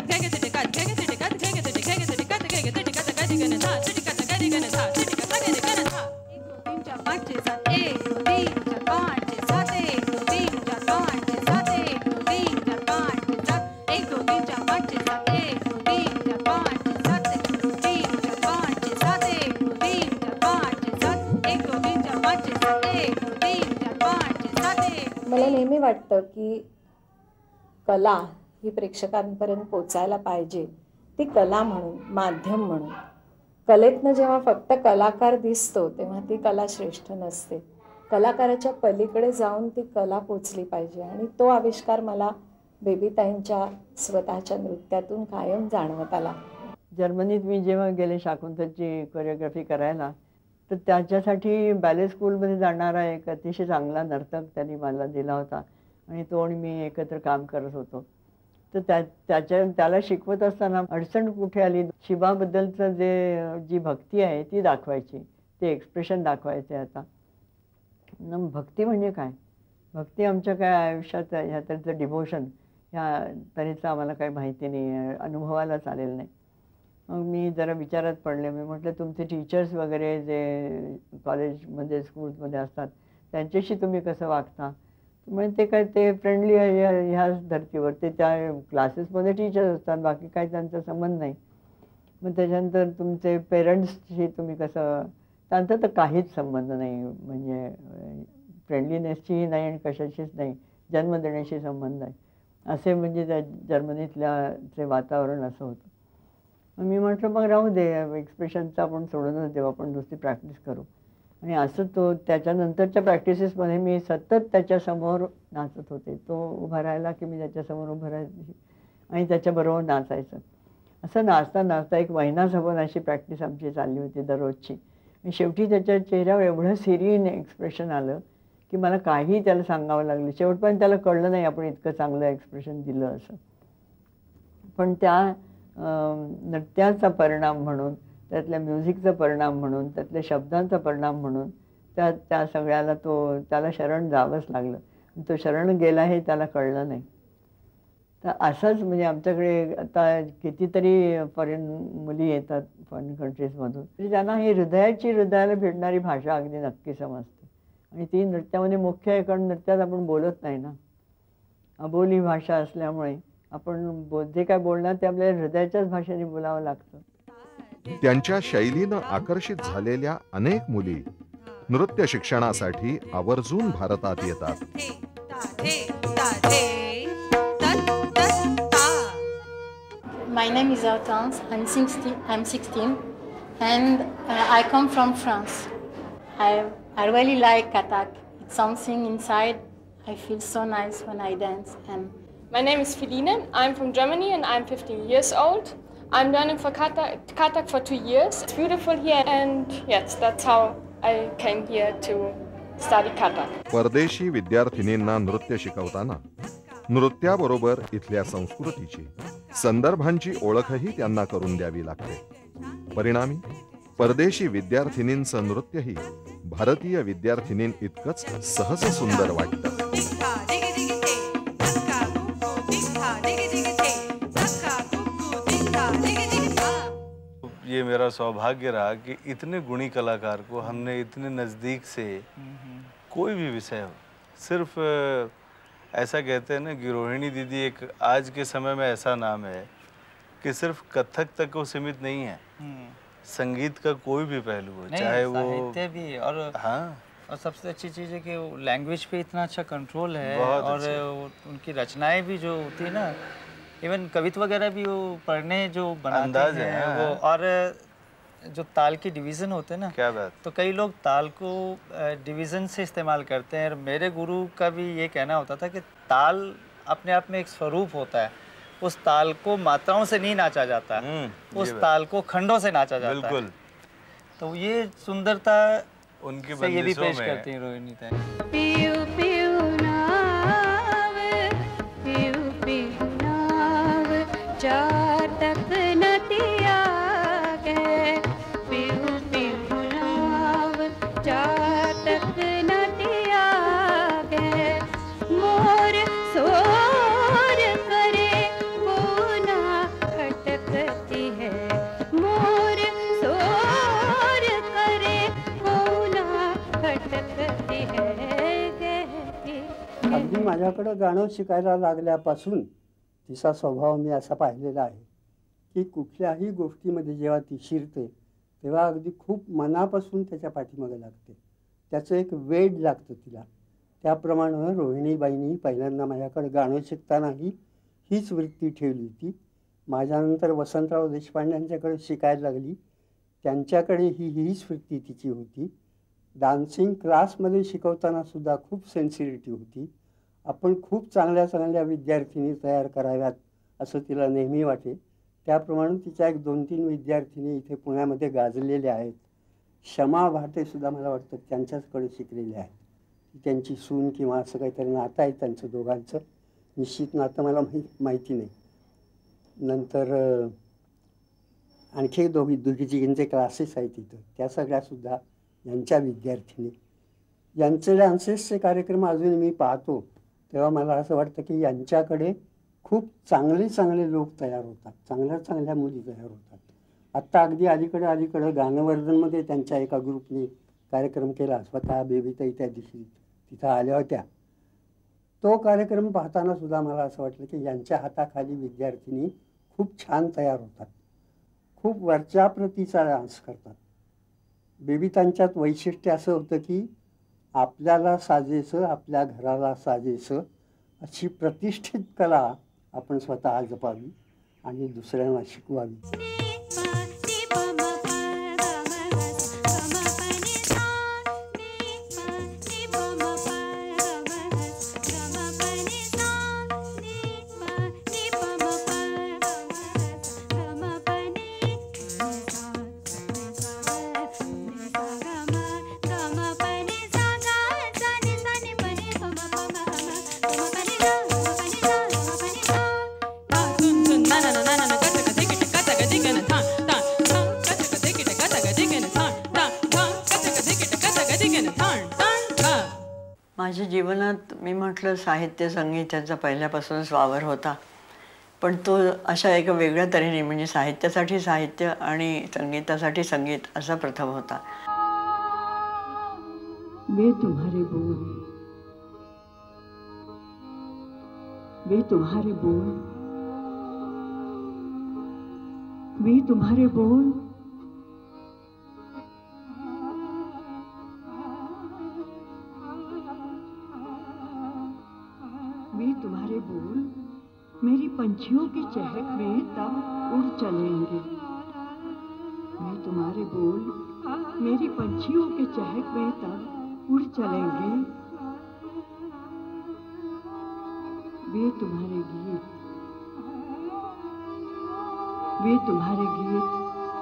मला नेहमी वाटतं की कला ही प्रेक्षकांपर्यंत पोचायला पाहिजे, ती कला म्हणून, माध्यम म्हणून. कलेतनं जेव्हा फक्त कलाकार दिसतो तेव्हा ती कला श्रेष्ठ नसते. कलाकाराच्या पलीकडे जाऊन ती कला पोचली पाहिजे आणि तो आविष्कार मला बेबीताईंच्या स्वतःच्या नृत्यातून कायम जाणवत आला. जर्मनीत मी जेव्हा गेले शाकुंतलची कोरिओग्राफी करायला, तर त्याच्यासाठी बॅले स्कूलमध्ये जाणारा एक अतिशय चांगला नर्तक त्यांनी मला दिला होता आणि तो आणि मी एकत्र काम करत होतो. तर त्या त्याच्या त्याला शिकवत असताना अडचण कुठे आली, शिवाबद्दलचं जे जी भक्ती आहे ती दाखवायची, ते एक्सप्रेशन दाखवायचे. आता न भक्ती म्हणजे काय, भक्ती आमच्या काय आयुष्यात ह्या तऱ्हेचं डिव्होशन ह्या तऱ्हेचं आम्हाला काही माहिती नाही, अनुभवालाच आलेलं नाही. मग मी जरा विचारात पडले. मी म्हटलं तुमचे टीचर्स वगैरे जे कॉलेजमध्ये स्कूल्समध्ये असतात त्यांच्याशी तुम्ही कसं वागता. म्हणजे ते काय ते फ्रेंडली आहे ह्याच धर्तीवर, ते त्या क्लासेसमध्ये टीचर्स असतात, बाकी काही त्यांचा संबंध नाही. मग त्याच्यानंतर तुमचे पेरेंट्सशी तुम्ही कसं, त्यांचा तर काहीच संबंध नाही, म्हणजे फ्रेंडलीनेसचीही नाही आणि कशाशीच नाही, जन्म देण्याशी संबंध आहे असे म्हणजे त्या जर्मनीतल्याचे वातावरण असं होतं. मग मी म्हटलं मग राहू दे, एक्सप्रेशनचं आपण सोडूनच देऊ, आपण दुसरी प्रॅक्टिस करू. आणि असं तो त्याच्यानंतरच्या प्रॅक्टिसेसमध्ये मी सतत त्याच्यासमोर नाचत होते. तो उभा राहिला की मी त्याच्यासमोर उभं राहायची आणि त्याच्याबरोबर नाचायचं. असं नाचता नाचता एक महिनाभर अशी प्रॅक्टिस आमची चालली होती दररोजची. आणि शेवटी त्याच्या चेहऱ्यावर एवढं सिरियन एक्सप्रेशन आलं की मला काही त्याला सांगावं लागलं. शेवटपर्यंत त्याला कळलं नाही आपण इतकं चांगलं एक्सप्रेशन दिलं असं. पण त्या नृत्याचा परिणाम म्हणून, त्यातल्या म्युझिकचा परिणाम म्हणून, त्यातल्या शब्दांचा परिणाम म्हणून त्या त्या सगळ्याला तो त्याला शरण जावंच लागलं. तो शरण गेला हे त्याला कळलं नाही. तर असंच म्हणजे आमच्याकडे आता कितीतरी फॉरेन मुली येतात फॉरेन कंट्रीजमधून, तरी त्यांना ही हृदयाची हृदयाला भेटणारी भाषा अगदी नक्की समजते. आणि ती नृत्यामध्ये मुख्य आहे, कारण नृत्यात आपण बोलत नाही ना, अबोली भाषा असल्यामुळे आपण जे काय बोलणार ते आपल्या हृदयाच्याच भाषेने बोलावं लागतं. त्यांच्या शैलीनं आकर्षित झालेल्या अनेक मुली नृत्य शिक्षणासाठी आवर्जून भारतात येतात. My name is Hortense. I'm sixteen. I'm sixteen, and uh, I come from France. I I really like Kathak. It's something inside. I feel so nice when I dance. And my name is Feline. I'm from Germany, and I'm fifteen years old. I'm learning for Kathak, Kathak for two years. It's beautiful here, and yes, that's how I came here to study Kathak. परदेशी विद्यार्थिनींना नृत्य शिकवताना नृत्याबरोबर इथल्या संस्कृतीची, संदर्भांची ओळखही त्यांना करून द्यावी लागते. परिणामी परदेशी विद्यार्थिनींचं नृत्यही भारतीय विद्यार्थिनीं इतकंच सहज सुंदर वाटतं. ये मेरा सौभाग्य रहा कि इतने गुणी कलाकार को हमने इतने नज़दीक से, कोई भी विषय हो, सिर्फ ऐसा कहते हैं ना कि रोहिणी दीदी एक आज के समय में ऐसा नाम है कि सिर्फ कथक तक को सीमित नहीं है, संगीत का कोई भी पहलू हो, चाहे वो साहित्य भी, और हाँ, और सबसे अच्छी चीज़ है कि लैंग्वेज पे इतना अच्छा कंट्रोल है, और उनकी रचनाएं भी जो होती है ना, इवन कविता वगैरह भी वो पढ़ने जो बनाते हैं वो, और जो ताल की डिवीज़न होते हैं ना, क्या बात, तो कई लोग ताल को डिवीज़न से इस्तेमाल करते हैं. मेरे गुरु का भी ये कहना होता था कि ताल अपने आप में एक स्वरूप होता है, उस ताल को मात्राओं से नहीं नाचा जाता, उस ताल को खंडों से नाचा जाता. बिल्कुल. तो ये सुंदरता उनकी से ये भी पेश में करती हैं रोहिणी ताई. पियू पियू नाव, पियू पियू नाव, चातक नदिया के, पियू पियू नाव, चातक नदिया के, मोर सोर करे पूना माझ्याकडं गाणं शिकायला लागल्यापासून तिचा स्वभाव मी असा पाहिलेला आहे की कुठल्याही गोष्टीमध्ये जेव्हा ती शिरते तेव्हा अगदी खूप मनापासून त्याच्या पाठीमागे लागते. त्याचं एक वेड लागतं तिला. त्याप्रमाणे रोहिणीबाईंनी पहिल्यांदा माझ्याकडे गाणं शिकतानाही हीच वृत्ती ठेवली होती. माझ्यानंतर वसंतराव देशपांड्यांच्याकडे शिकायला लागली, त्यांच्याकडे ही हीच वृत्ती तिची होती. डान्सिंग क्लासमध्ये शिकवताना सुद्धा खूप सेन्सिटिव्हिटी होती. आपण खूप चांगल्या चांगल्या विद्यार्थिनी तयार कराव्यात असं तिला नेहमी वाटे. त्याप्रमाणे तिच्या एक दोन तीन विद्यार्थिनी इथे पुण्यामध्ये गाजलेल्या आहेत. शमा भाटेसुद्धा मला वाटतं त्यांच्याचकडे शिकलेल्या आहेत. त्यांची सून किंवा असं काहीतरी नातं आहे त्यांचं दोघांचं, निश्चित नातं मला माहि माहिती नाही. नंतर आणखी दोघी दोघींचे क्लासेस आहेत तिथं, त्या सगळ्यासुद्धा यांच्या विद्यार्थिनी. यांचे डान्सेसचे कार्यक्रम अजून मी पाहतो तेव्हा मला असं वाटतं की यांच्याकडे खूप चांगले चांगले लोक तयार होतात, चांगल्या चांगल्या मुली तयार होतात. आत्ता अगदी अलीकडे अलीकडे गानवर्धनमध्ये त्यांच्या एका ग्रुपने कार्यक्रम केला, स्वतः बेबीताई त्या दिवशी तिथं आल्या होत्या. तो कार्यक्रम पाहताना सुद्धा मला असं वाटलं की यांच्या हाताखाली विद्यार्थिनी खूप छान तयार होतात, खूप वरच्या प्रतीचा डान्स करतात. बेबीतांच्यात वैशिष्ट्य असं होतं की आपल्याला साजेसं, आपल्या घराला साजेसं अशी प्रतिष्ठित कला आपण स्वतः जपावी आणि दुसऱ्यांना शिकवावी. माझ्या जीवनात मी म्हटलं साहित्य संगीत याचा पहिल्यापासूनच वावर होता, पण तो अशा एका वेगळ्या तऱ्हेने, म्हणजे साहित्यासाठी साहित्य आणि संगीतासाठी संगीत असा प्रथम होता. वे तुम्हारे बोल, वे तुम्हारे बोल, वे तुम्हारे बोल, वे तुम्हारे बोल मेरी पंछियों की चहक में तब उड़ चलेंगे. वे तुम्हारे बोल मेरी पंछियों के चहक में तब उड़ चलेंगे. वे तुम्हारे गीत, वे तुम्हारे गीत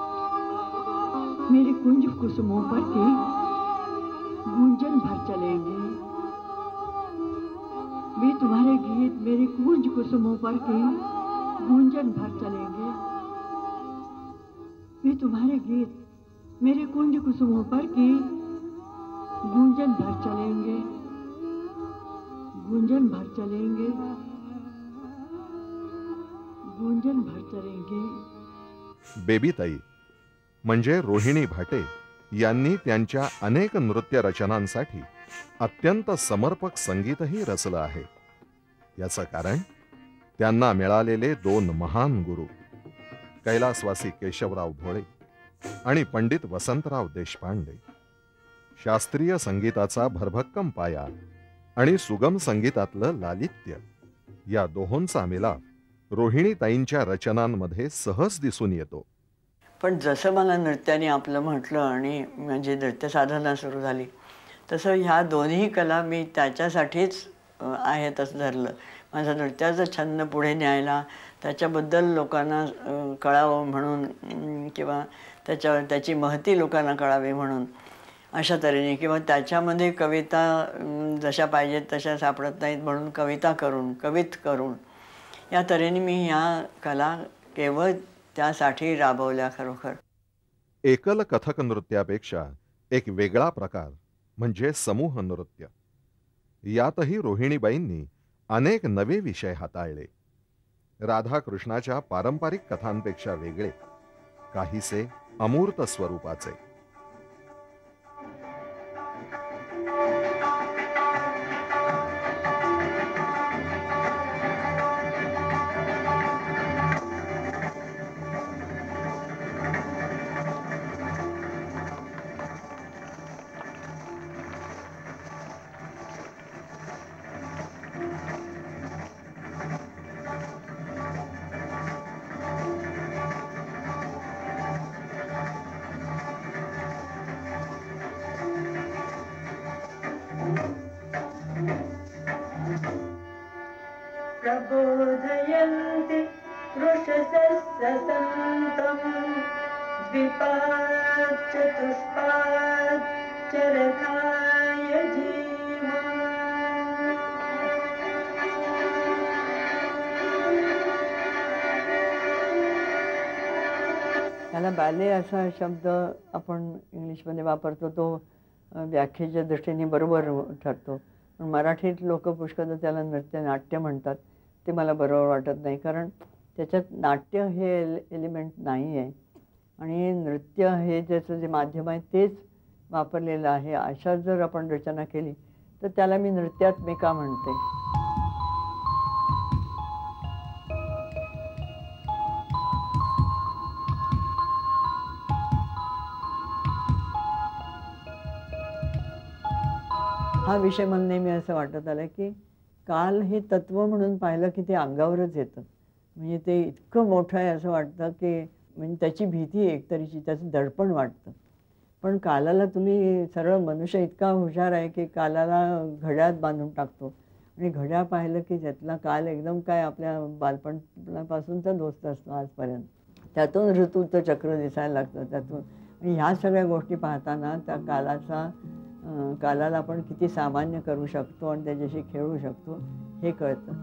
मेरे कुंज कुसुमों पर के गूंजन भर चलेंगे. वे तुम्हारे गीत मेरे कुंज कुसुमों पर के गूंजन भर चलेंगे. वे तुम्हारे गीत मेरे कुंज कुसुमों पर के गूंजन भर चलेंगे, गूंजन भर चलेंगे, गूंजन भर चलेंगे. बेबीताई म्हणजे रोहिणी भाटे यांनी त्यांच्या अनेक नृत्य रचनांसाठी अत्यंत समर्पक संगीतही रचलं आहे. याचं कारण त्यांना मिळालेले दोन महान गुरु, कैलासवासी केशवराव भोळे आणि पंडित वसंतराव देशपांडे. शास्त्रीय संगीताचा भरभक्कम पाया आणि सुगम संगीतातलं लालित्य या दोहोंचा मिलाफ रोहिणीताईंच्या रचनांमध्ये सहज दिसून येतो. पण जसं मला नृत्याने आपलं म्हटलं आणि माझी नृत्य साधना सुरू झाली तसं ह्या दोन्ही कला मी त्याच्यासाठीच आहेत असं धरलं. माझा नृत्याचा छंद पुढे न्यायला, त्याच्याबद्दल लोकांना कळावं म्हणून किंवा त्याच्या त्याची महती लोकांना कळावी म्हणून अशा तऱ्हेने, किंवा त्याच्यामध्ये कविता जशा पाहिजेत तशा सापडत नाहीत म्हणून कविता करून, कवित करून, या तऱ्हेने मी ह्या कला केवळ त्यासाठी राबवल्या. खरोखर एकल कथक नृत्यापेक्षा एक वेगळा प्रकार म्हणजे समूह नृत्य. यातही रोहिणीबाईंनी अनेक नवे विषय हाताळले. राधाकृष्णाच्या पारंपरिक कथांपेक्षा वेगळे, काहीसे अमूर्त स्वरूपाचे. प्रबोधयन्ति वृषसस्सन्तम् द्विपात् चतुष्पात् चरकाय जीवम्। त्याला बॅले असा शब्द आपण इंग्लिशमध्ये वापरतो तो व्याख्येच्या दृष्टीने बरोबर ठरतो, पण मराठीत लोक पुष्कळ त्याला नृत्य नाट्य म्हणतात. ते मला बरोबर वाटत नाही, कारण त्याच्यात नाट्य हे एल एलिमेंट नाही आहे आणि नृत्य हे ज्याचं जे माध्यम आहे तेच वापरलेलं आहे. अशा जर आपण रचना केली तर त्याला मी नृत्यात्मिका म्हणते. हा विषय मला नेहमी असं वाटत आलं की काल हे तत्व म्हणून पाहिलं की ते अंगावरच येतं. म्हणजे ते इतकं मोठं आहे असं वाटतं की म्हणजे त्याची भीती एकतरीची, त्याचं दडपण वाटतं. पण कालाला तुम्ही सरळ मनुष्य इतका हुशार आहे की कालाला घड्यात बांधून टाकतो आणि घड्या पाहिलं की त्यातला काल एकदम काय आपल्या बालपणापासूनचा दोस्त असतो आजपर्यंत. त्यातून ऋतूचं चक्र दिसायला लागतं त्यातून. आणि ह्या सगळ्या गोष्टी पाहताना त्या कालाचा कालाला आपण किती सामान्य करू शकतो आणि त्याच्याशी खेळू शकतो हे कळतं.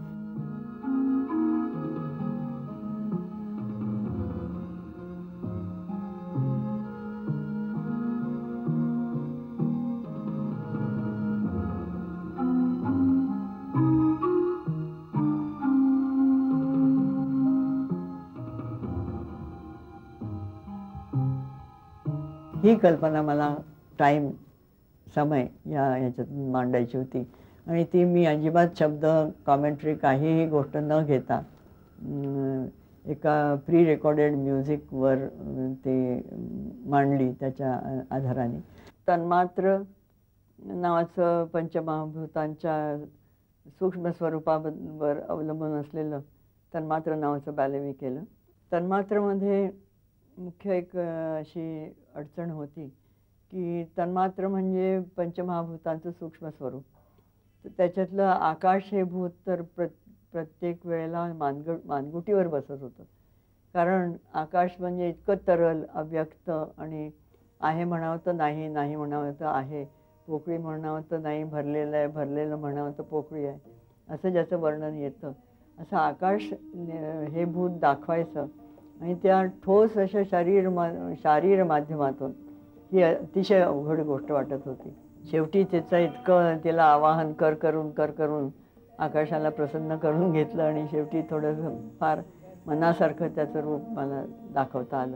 ही कल्पना मला टाईम समय या ह्याच्यातून मांडायची होती आणि ती मी अजिबात शब्द कॉमेंट्री काहीही गोष्ट न घेता एका प्री रेकॉर्डेड म्युझिकवर ते मांडली. त्याच्या आधाराने तन्मात्र नावाचं पंचमहाभूतांच्या सूक्ष्म स्वरूपावर अवलंबून असलेलं तन्मात्र नावाचं बॅले मी केलं. तन्मात्रमध्ये मुख्य एक अशी अडचण होती की तन्मात्र म्हणजे पंचमहाभूतांचं सूक्ष्म स्वरूप. तर त्याच्यातलं आकाश हे भूत तर प्र प्रत्येक वेळेला मानग मानगुटीवर बसत होतं, कारण आकाश म्हणजे इतकं तरल अव्यक्त आणि आहे म्हणावं तर नाही, नाही म्हणावं तर आहे, पोकळी म्हणावं तर नाही, भरलेलं आहे, भरलेलं म्हणावं तर पोकळी आहे, असं ज्याचं वर्णन येतं असं आकाश हे भूत दाखवायचं. आणि त्या ठोस अशा शरीर मा शारीर माध्यमातून ही अतिशय अवघड गोष्ट वाटत होती. शेवटी त्याचं इतकं त्याला आवाहन कर करून कर करून आकाशाला प्रसन्न करून घेतलं आणि शेवटी थोडंसं फार मनासारखं त्याचं रूप मला दाखवता आलं.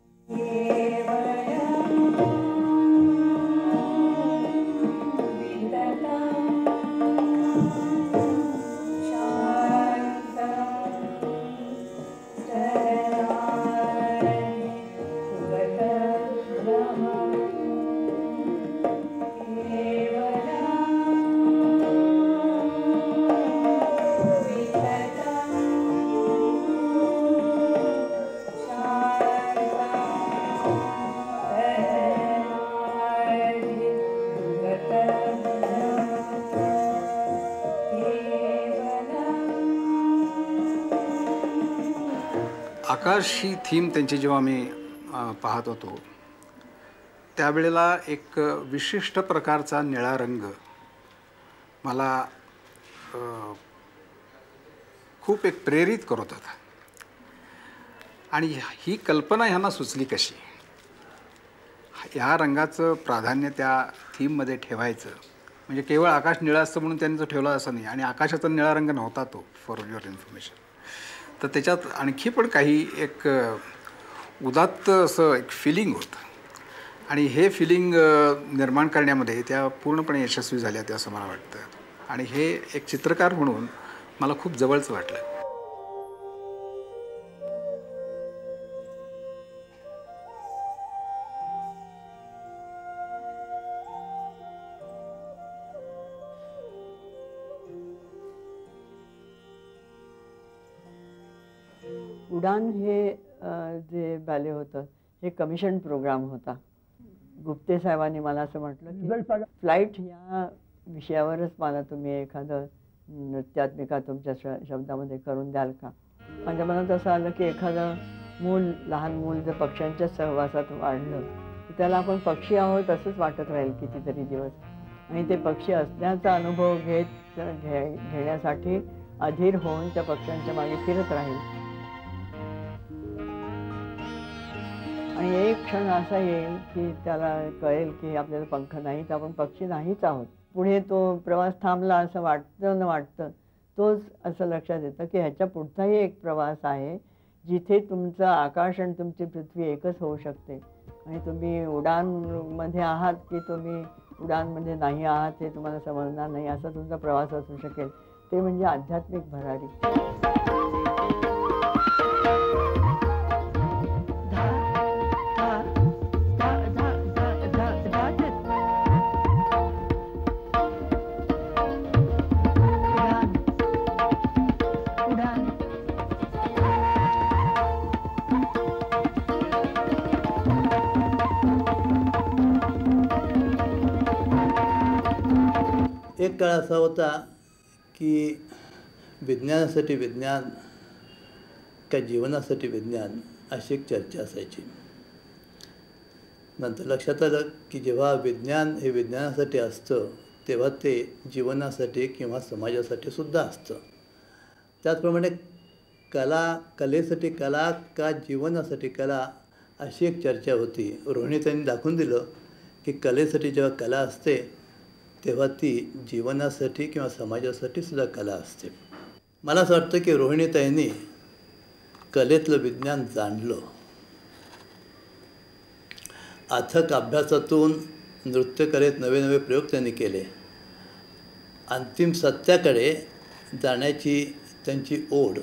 आकाश ही थीम त्यांची जेव्हा मी पाहत होतो त्यावेळेला एक विशिष्ट प्रकारचा निळा रंग मला खूप एक प्रेरित करत होता. आणि ही कल्पना ह्यांना सुचली कशी, ह्या रंगाचं प्राधान्य त्या थीममध्ये ठेवायचं, म्हणजे केवळ आकाश निळा असतं म्हणून त्यांनी तो ठेवला असं नाही. आणि आकाशाचा निळा रंग नव्हता तो, फॉर युअर इन्फॉर्मेशन. तर त्याच्यात आणखी पण काही एक उदात्त असं एक फिलिंग होतं आणि हे फिलिंग निर्माण करण्यामध्ये त्या पूर्णपणे यशस्वी झाल्या ते असं मला वाटतं. आणि हे एक चित्रकार म्हणून मला खूप जवळचं वाटलं. उडान हे जे बॅले होतं हे कमिशन प्रोग्राम होता. गुप्ते साहेबांनी मला असं म्हटलं की फ्लाईट या विषयावरच मला तुम्ही एखादं नृत्यात्मिका तुमच्या श शब्दामध्ये करून द्याल का? माझ्या मनात असं आलं की एखादं मूल, लहान मूल जर पक्ष्यांच्या सहवासात वाढलं तर त्याला आपण पक्षी आहोत असंच वाटत राहील कितीतरी दिवस, आणि ते पक्षी असण्याचा अनुभव घेत घे घेण्यासाठी अधीर होऊन त्या पक्ष्यांच्या मागे फिरत राहील. आणि एक क्षण असा येईल की त्याला कळेल की आपल्याला पंख नाहीत, आपण पक्षी नाहीच आहोत. पुढे तो प्रवास थांबला असं वाटतं न वाटतं तोच असं लक्षात येतं की ह्याच्या पुढचाही एक प्रवास आहे जिथे तुमचं आकाश आणि तुमची पृथ्वी एकच होऊ शकते, आणि तुम्ही उडानमध्ये आहात की तुम्ही उडानमध्ये नाही आहात हे तुम्हाला समजणार नाही, असा तुमचा प्रवास असू शकेल. ते म्हणजे आध्यात्मिक भरारी. एक काळ असा होता की विज्ञानासाठी विज्ञान का जीवनासाठी विज्ञान अशी एक चर्चा असायची. नंतर लक्षात आलं की जेव्हा विज्ञान हे विज्ञानासाठी असतं तेव्हा ते जीवनासाठी किंवा समाजासाठी सुद्धा असतं. त्याचप्रमाणे कला कलेसाठी कला का जीवनासाठी कला अशी एक चर्चा होती. रोहिणीताईंनी दाखवून दिलं की कलेसाठी जेव्हा कला असते तेव्हा ती जीवनासाठी किंवा समाजासाठी सुद्धा कला असते. मला असं वाटतं की रोहिणीताईंनी कलेतलं विज्ञान जाणलं. अथक अभ्यासातून नृत्यकलेत नवे नवे प्रयोग त्यांनी केले. अंतिम सत्याकडे जाण्याची त्यांची ओढ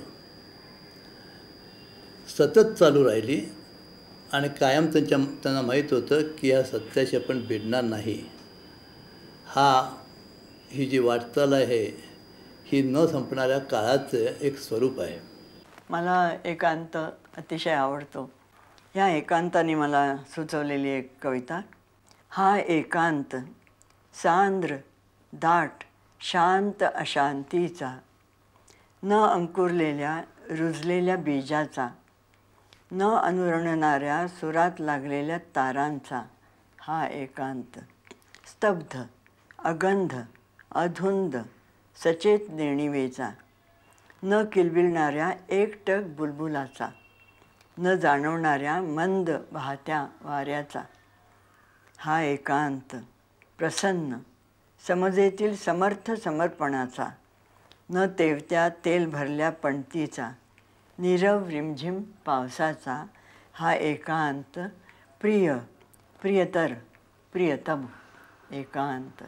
सतत चालू राहिली आणि कायम त्यांच्या त्यांना माहीत होतं की या सत्याशी आपण भिडणार नाही. हा ही जी वाटचाल आहे ही न संपणाऱ्या काळाचं एक स्वरूप आहे. मला एकांत अतिशय आवडतो. ह्या एकांताने मला सुचवलेली एक कविता. हा एकांत सांद्र दाट शांत अशांतीचा, न अंकुरलेल्या रुजलेल्या बीजाचा, न अनुरणणाऱ्या सुरात लागलेल्या तारांचा हा एकांत. स्तब्ध अगंध अधुंद सचेत नेणिवेचा, न किलबिलणाऱ्या एकटक बुलबुलाचा, न जाणवणाऱ्या मंद वाहत्या वाऱ्याचा हा एकांत. प्रसन्न समजेतील समर्थ समर्पणाचा, न तेवत्या तेल भरल्या पणतीचा, नीरव रिमझिम पावसाचा हा एकांत. प्रिय प्रियतर प्रियतम एकांत.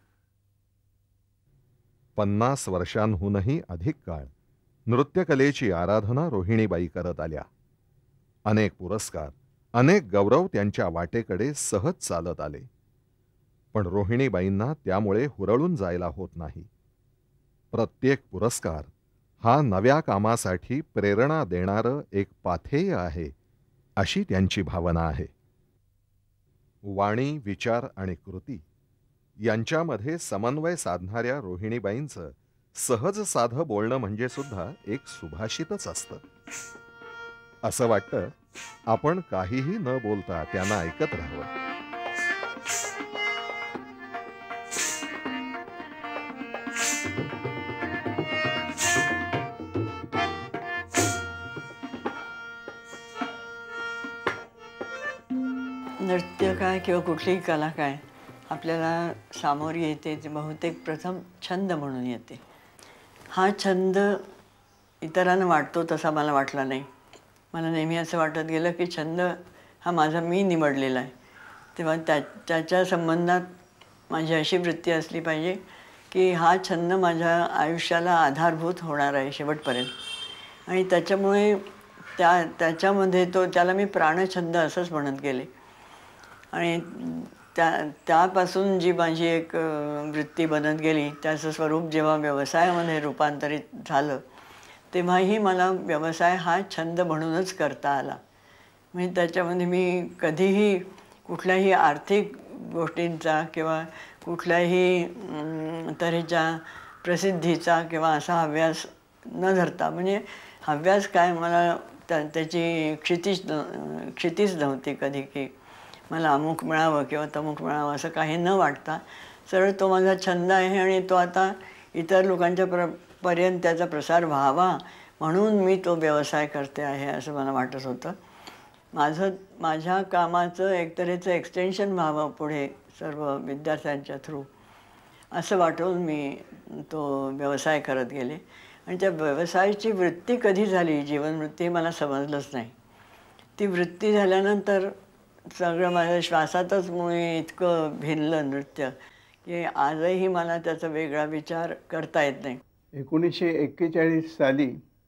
पन्नास वर्षांहूनही अधिक काळ नृत्यकलेची आराधना रोहिणीबाई करत आल्या. अनेक पुरस्कार, अनेक गौरव त्यांच्या वाटेकडे सहज चालत आले. पण रोहिणीबाईंना त्यामुळे हुरळून जायला होत नाही. प्रत्येक पुरस्कार हा नव्या कामासाठी प्रेरणा देणारं एक पाथेय आहे, अशी त्यांची भावना आहे. वाणी, विचार आणि कृती यांच्यामध्ये समन्वय साधणाऱ्या रोहिणीबाईंचं सहज साधं बोलणं म्हणजे सुद्धा एक सुभाषितच असतं. असं वाटतं आपण काहीही न बोलता त्यांना ऐकत राहावं. नृत्य काय किंवा कुठलीही कला काय आपल्याला सामोरी येते ते बहुतेक प्रथम छंद म्हणून येते. हा छंद इतरांना वाटतो तसा मला वाटला नाही. मला नेहमी असं वाटत गेलं की छंद हा माझा मी निवडलेला आहे. तेव्हा त्या त्याच्या संबंधात माझी अशी वृत्ती असली पाहिजे की हा छंद माझ्या आयुष्याला आधारभूत होणार आहे शेवटपर्यंत, आणि त्याच्यामुळे त्या त्याच्यामध्ये तो त्याला मी प्राणछंद असंच म्हणत गेले. आणि त्या त्यापासून जी माझी एक वृत्ती बनत गेली त्याचं स्वरूप जेव्हा व्यवसायामध्ये रूपांतरित झालं तेव्हाही मला व्यवसाय हा छंद म्हणूनच करता आला. म्हणजे त्याच्यामध्ये मी कधीही कुठल्याही आर्थिक गोष्टींचा किंवा कुठल्याही तऱ्हेच्या प्रसिद्धीचा किंवा असा हव्यास न धरता, म्हणजे हव्यास काय मला त्या त्याची क्षितीज न क्षितीज नव्हती कधी की मला अमुक मिळावं किंवा तमुक मिळावं असं काही न वाटता सरळ तो माझा छंद आहे आणि तो आता इतर लोकांच्या प्र पर्यंत त्याचा प्रसार व्हावा म्हणून मी तो व्यवसाय करते आहे असं मला वाटत होतं. माझं माझ्या कामाचं एकतऱ्हेचं एक्सटेन्शन व्हावं पुढे सर्व विद्यार्थ्यांच्या थ्रू असं वाटून मी तो व्यवसाय करत गेले. आणि त्या व्यवसायाची वृत्ती कधी झाली, जीवनवृत्ती, मला समजलंच नाही. ती वृत्ती झाल्यानंतर सगळं माझ्या श्वासातच मुळे इतकं भिनलं नृत्य की आजही मला त्याचा वेगळा विचार करता येत नाही. एकोणीसशे एक्केचाळीस साली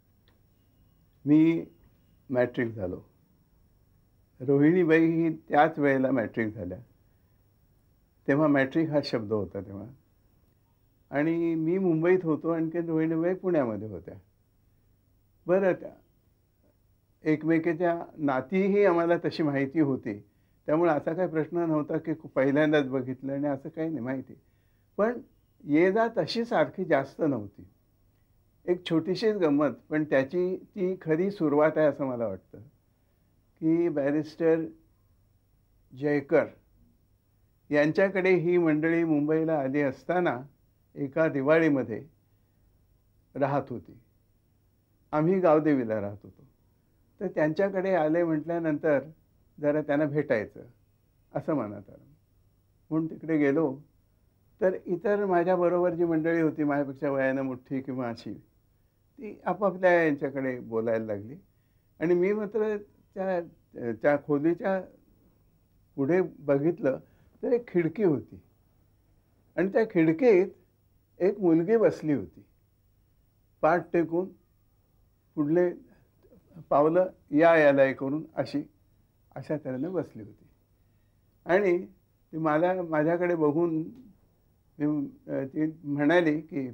मी मॅट्रिक झालो. रोहिणीबाई ही त्याच वेळेला मॅट्रिक झाल्या. तेव्हा मॅट्रिक हा शब्द होता तेव्हा. आणि मी मुंबईत होतो आणखी रोहिणीबाई पुण्यामध्ये होत्या. बरं, त्या एकमेकाच्या नातीही आम्हाला तशी माहिती होती. त्यामुळे असा काही प्रश्न नव्हता की पहिल्यांदाच बघितलं आणि असं काही नाही माहिती. पण ये जा तशी सारखी जास्त नव्हती. एक छोटीशीच गंमत, पण त्याची ती खरी सुरुवात आहे असं मला वाटतं की बॅरिस्टर जयकर यांच्याकडे ही मंडळी मुंबईला आली असताना एका दिवाळीमध्ये राहत होती. आम्ही गावदेवीला राहत होतो. तर त्यांच्याकडे आले म्हटल्यानंतर जरा त्यांना भेटायचं असं मनात आलं. म्हणून तिकडे गेलो तर इतर माझ्याबरोबर जी मंडळी होती माझ्यापेक्षा वयानं मोठी किंवा अशी, ती आपापल्या यांच्याकडे बोलायला लागली. आणि मी मात्र त्या त्या खोलीच्या पुढे बघितलं तर एक खिडकी होती आणि त्या खिडकीत एक मुलगी बसली होती. पाठ टेकून पुढले पावलं या याला करून अशी अशा तऱ्हेने बसली होती. आणि ती मला माझ्याकडे बघून मी ती म्हणाली की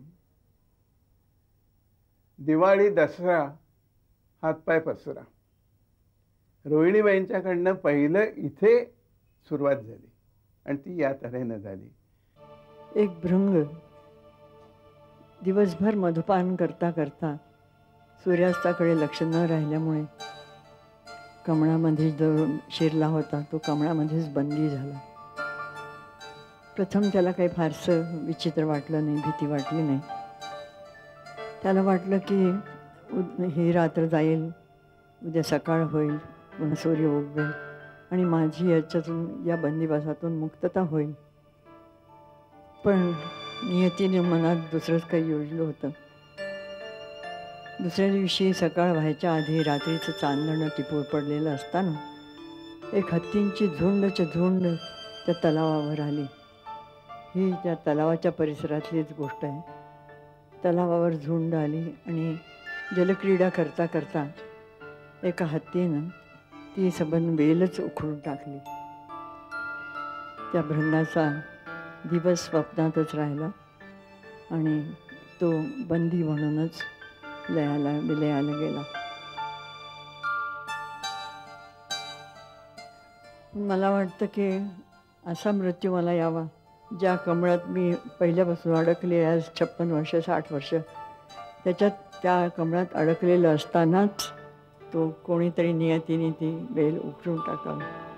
दिवाळी दसरा हातपाय पसरा. रोहिणीबाईंच्याकडनं पहिलं इथे सुरुवात झाली आणि ती या तऱ्हेनं झाली. एक भृंग दिवसभर मधुपान करता करता सूर्यास्ताकडे लक्ष न राहिल्यामुळे कमळामध्ये जो शिरला होता तो कमळामध्येच बंदी झाला. प्रथम त्याला काही फारसं विचित्र वाटलं नाही, भीती वाटली नाही. त्याला वाटलं की ही रात्र जाईल, उद्या सकाळ होईल, पुन्हा सूर्य उगवेल आणि माझी याच्यातून या बंदिवासातून मुक्तता होईल. पण नियतीने मनात दुसरंच काही योजलं होतं. दुसऱ्या दिवशी सकाळ व्हायच्या आधी रात्रीचं चांदणं टिपूर पडलेलं असताना एक हत्तींची झुंडच्या झुंड त्या तलावावर आली. ही त्या तलावाच्या परिसरातलीच गोष्ट आहे. तलावावर झुंड आली आणि जलक्रीडा करता करता एका हत्तीनं ती सबन वेलच उखडून टाकली. त्या भृंगाचा दिवस स्वप्नातच राहिला आणि तो बंदी म्हणूनच लयाला विलयाला गेला. मला वाटतं की असा मृत्यू मला यावा ज्या कमळात मी पहिल्यापासून अडकले, आज छप्पन वर्ष साठ वर्ष त्याच्यात त्या कमळात अडकलेलं असतानाच तो कोणीतरी नियतीने ती वेल उखडून टाकावी.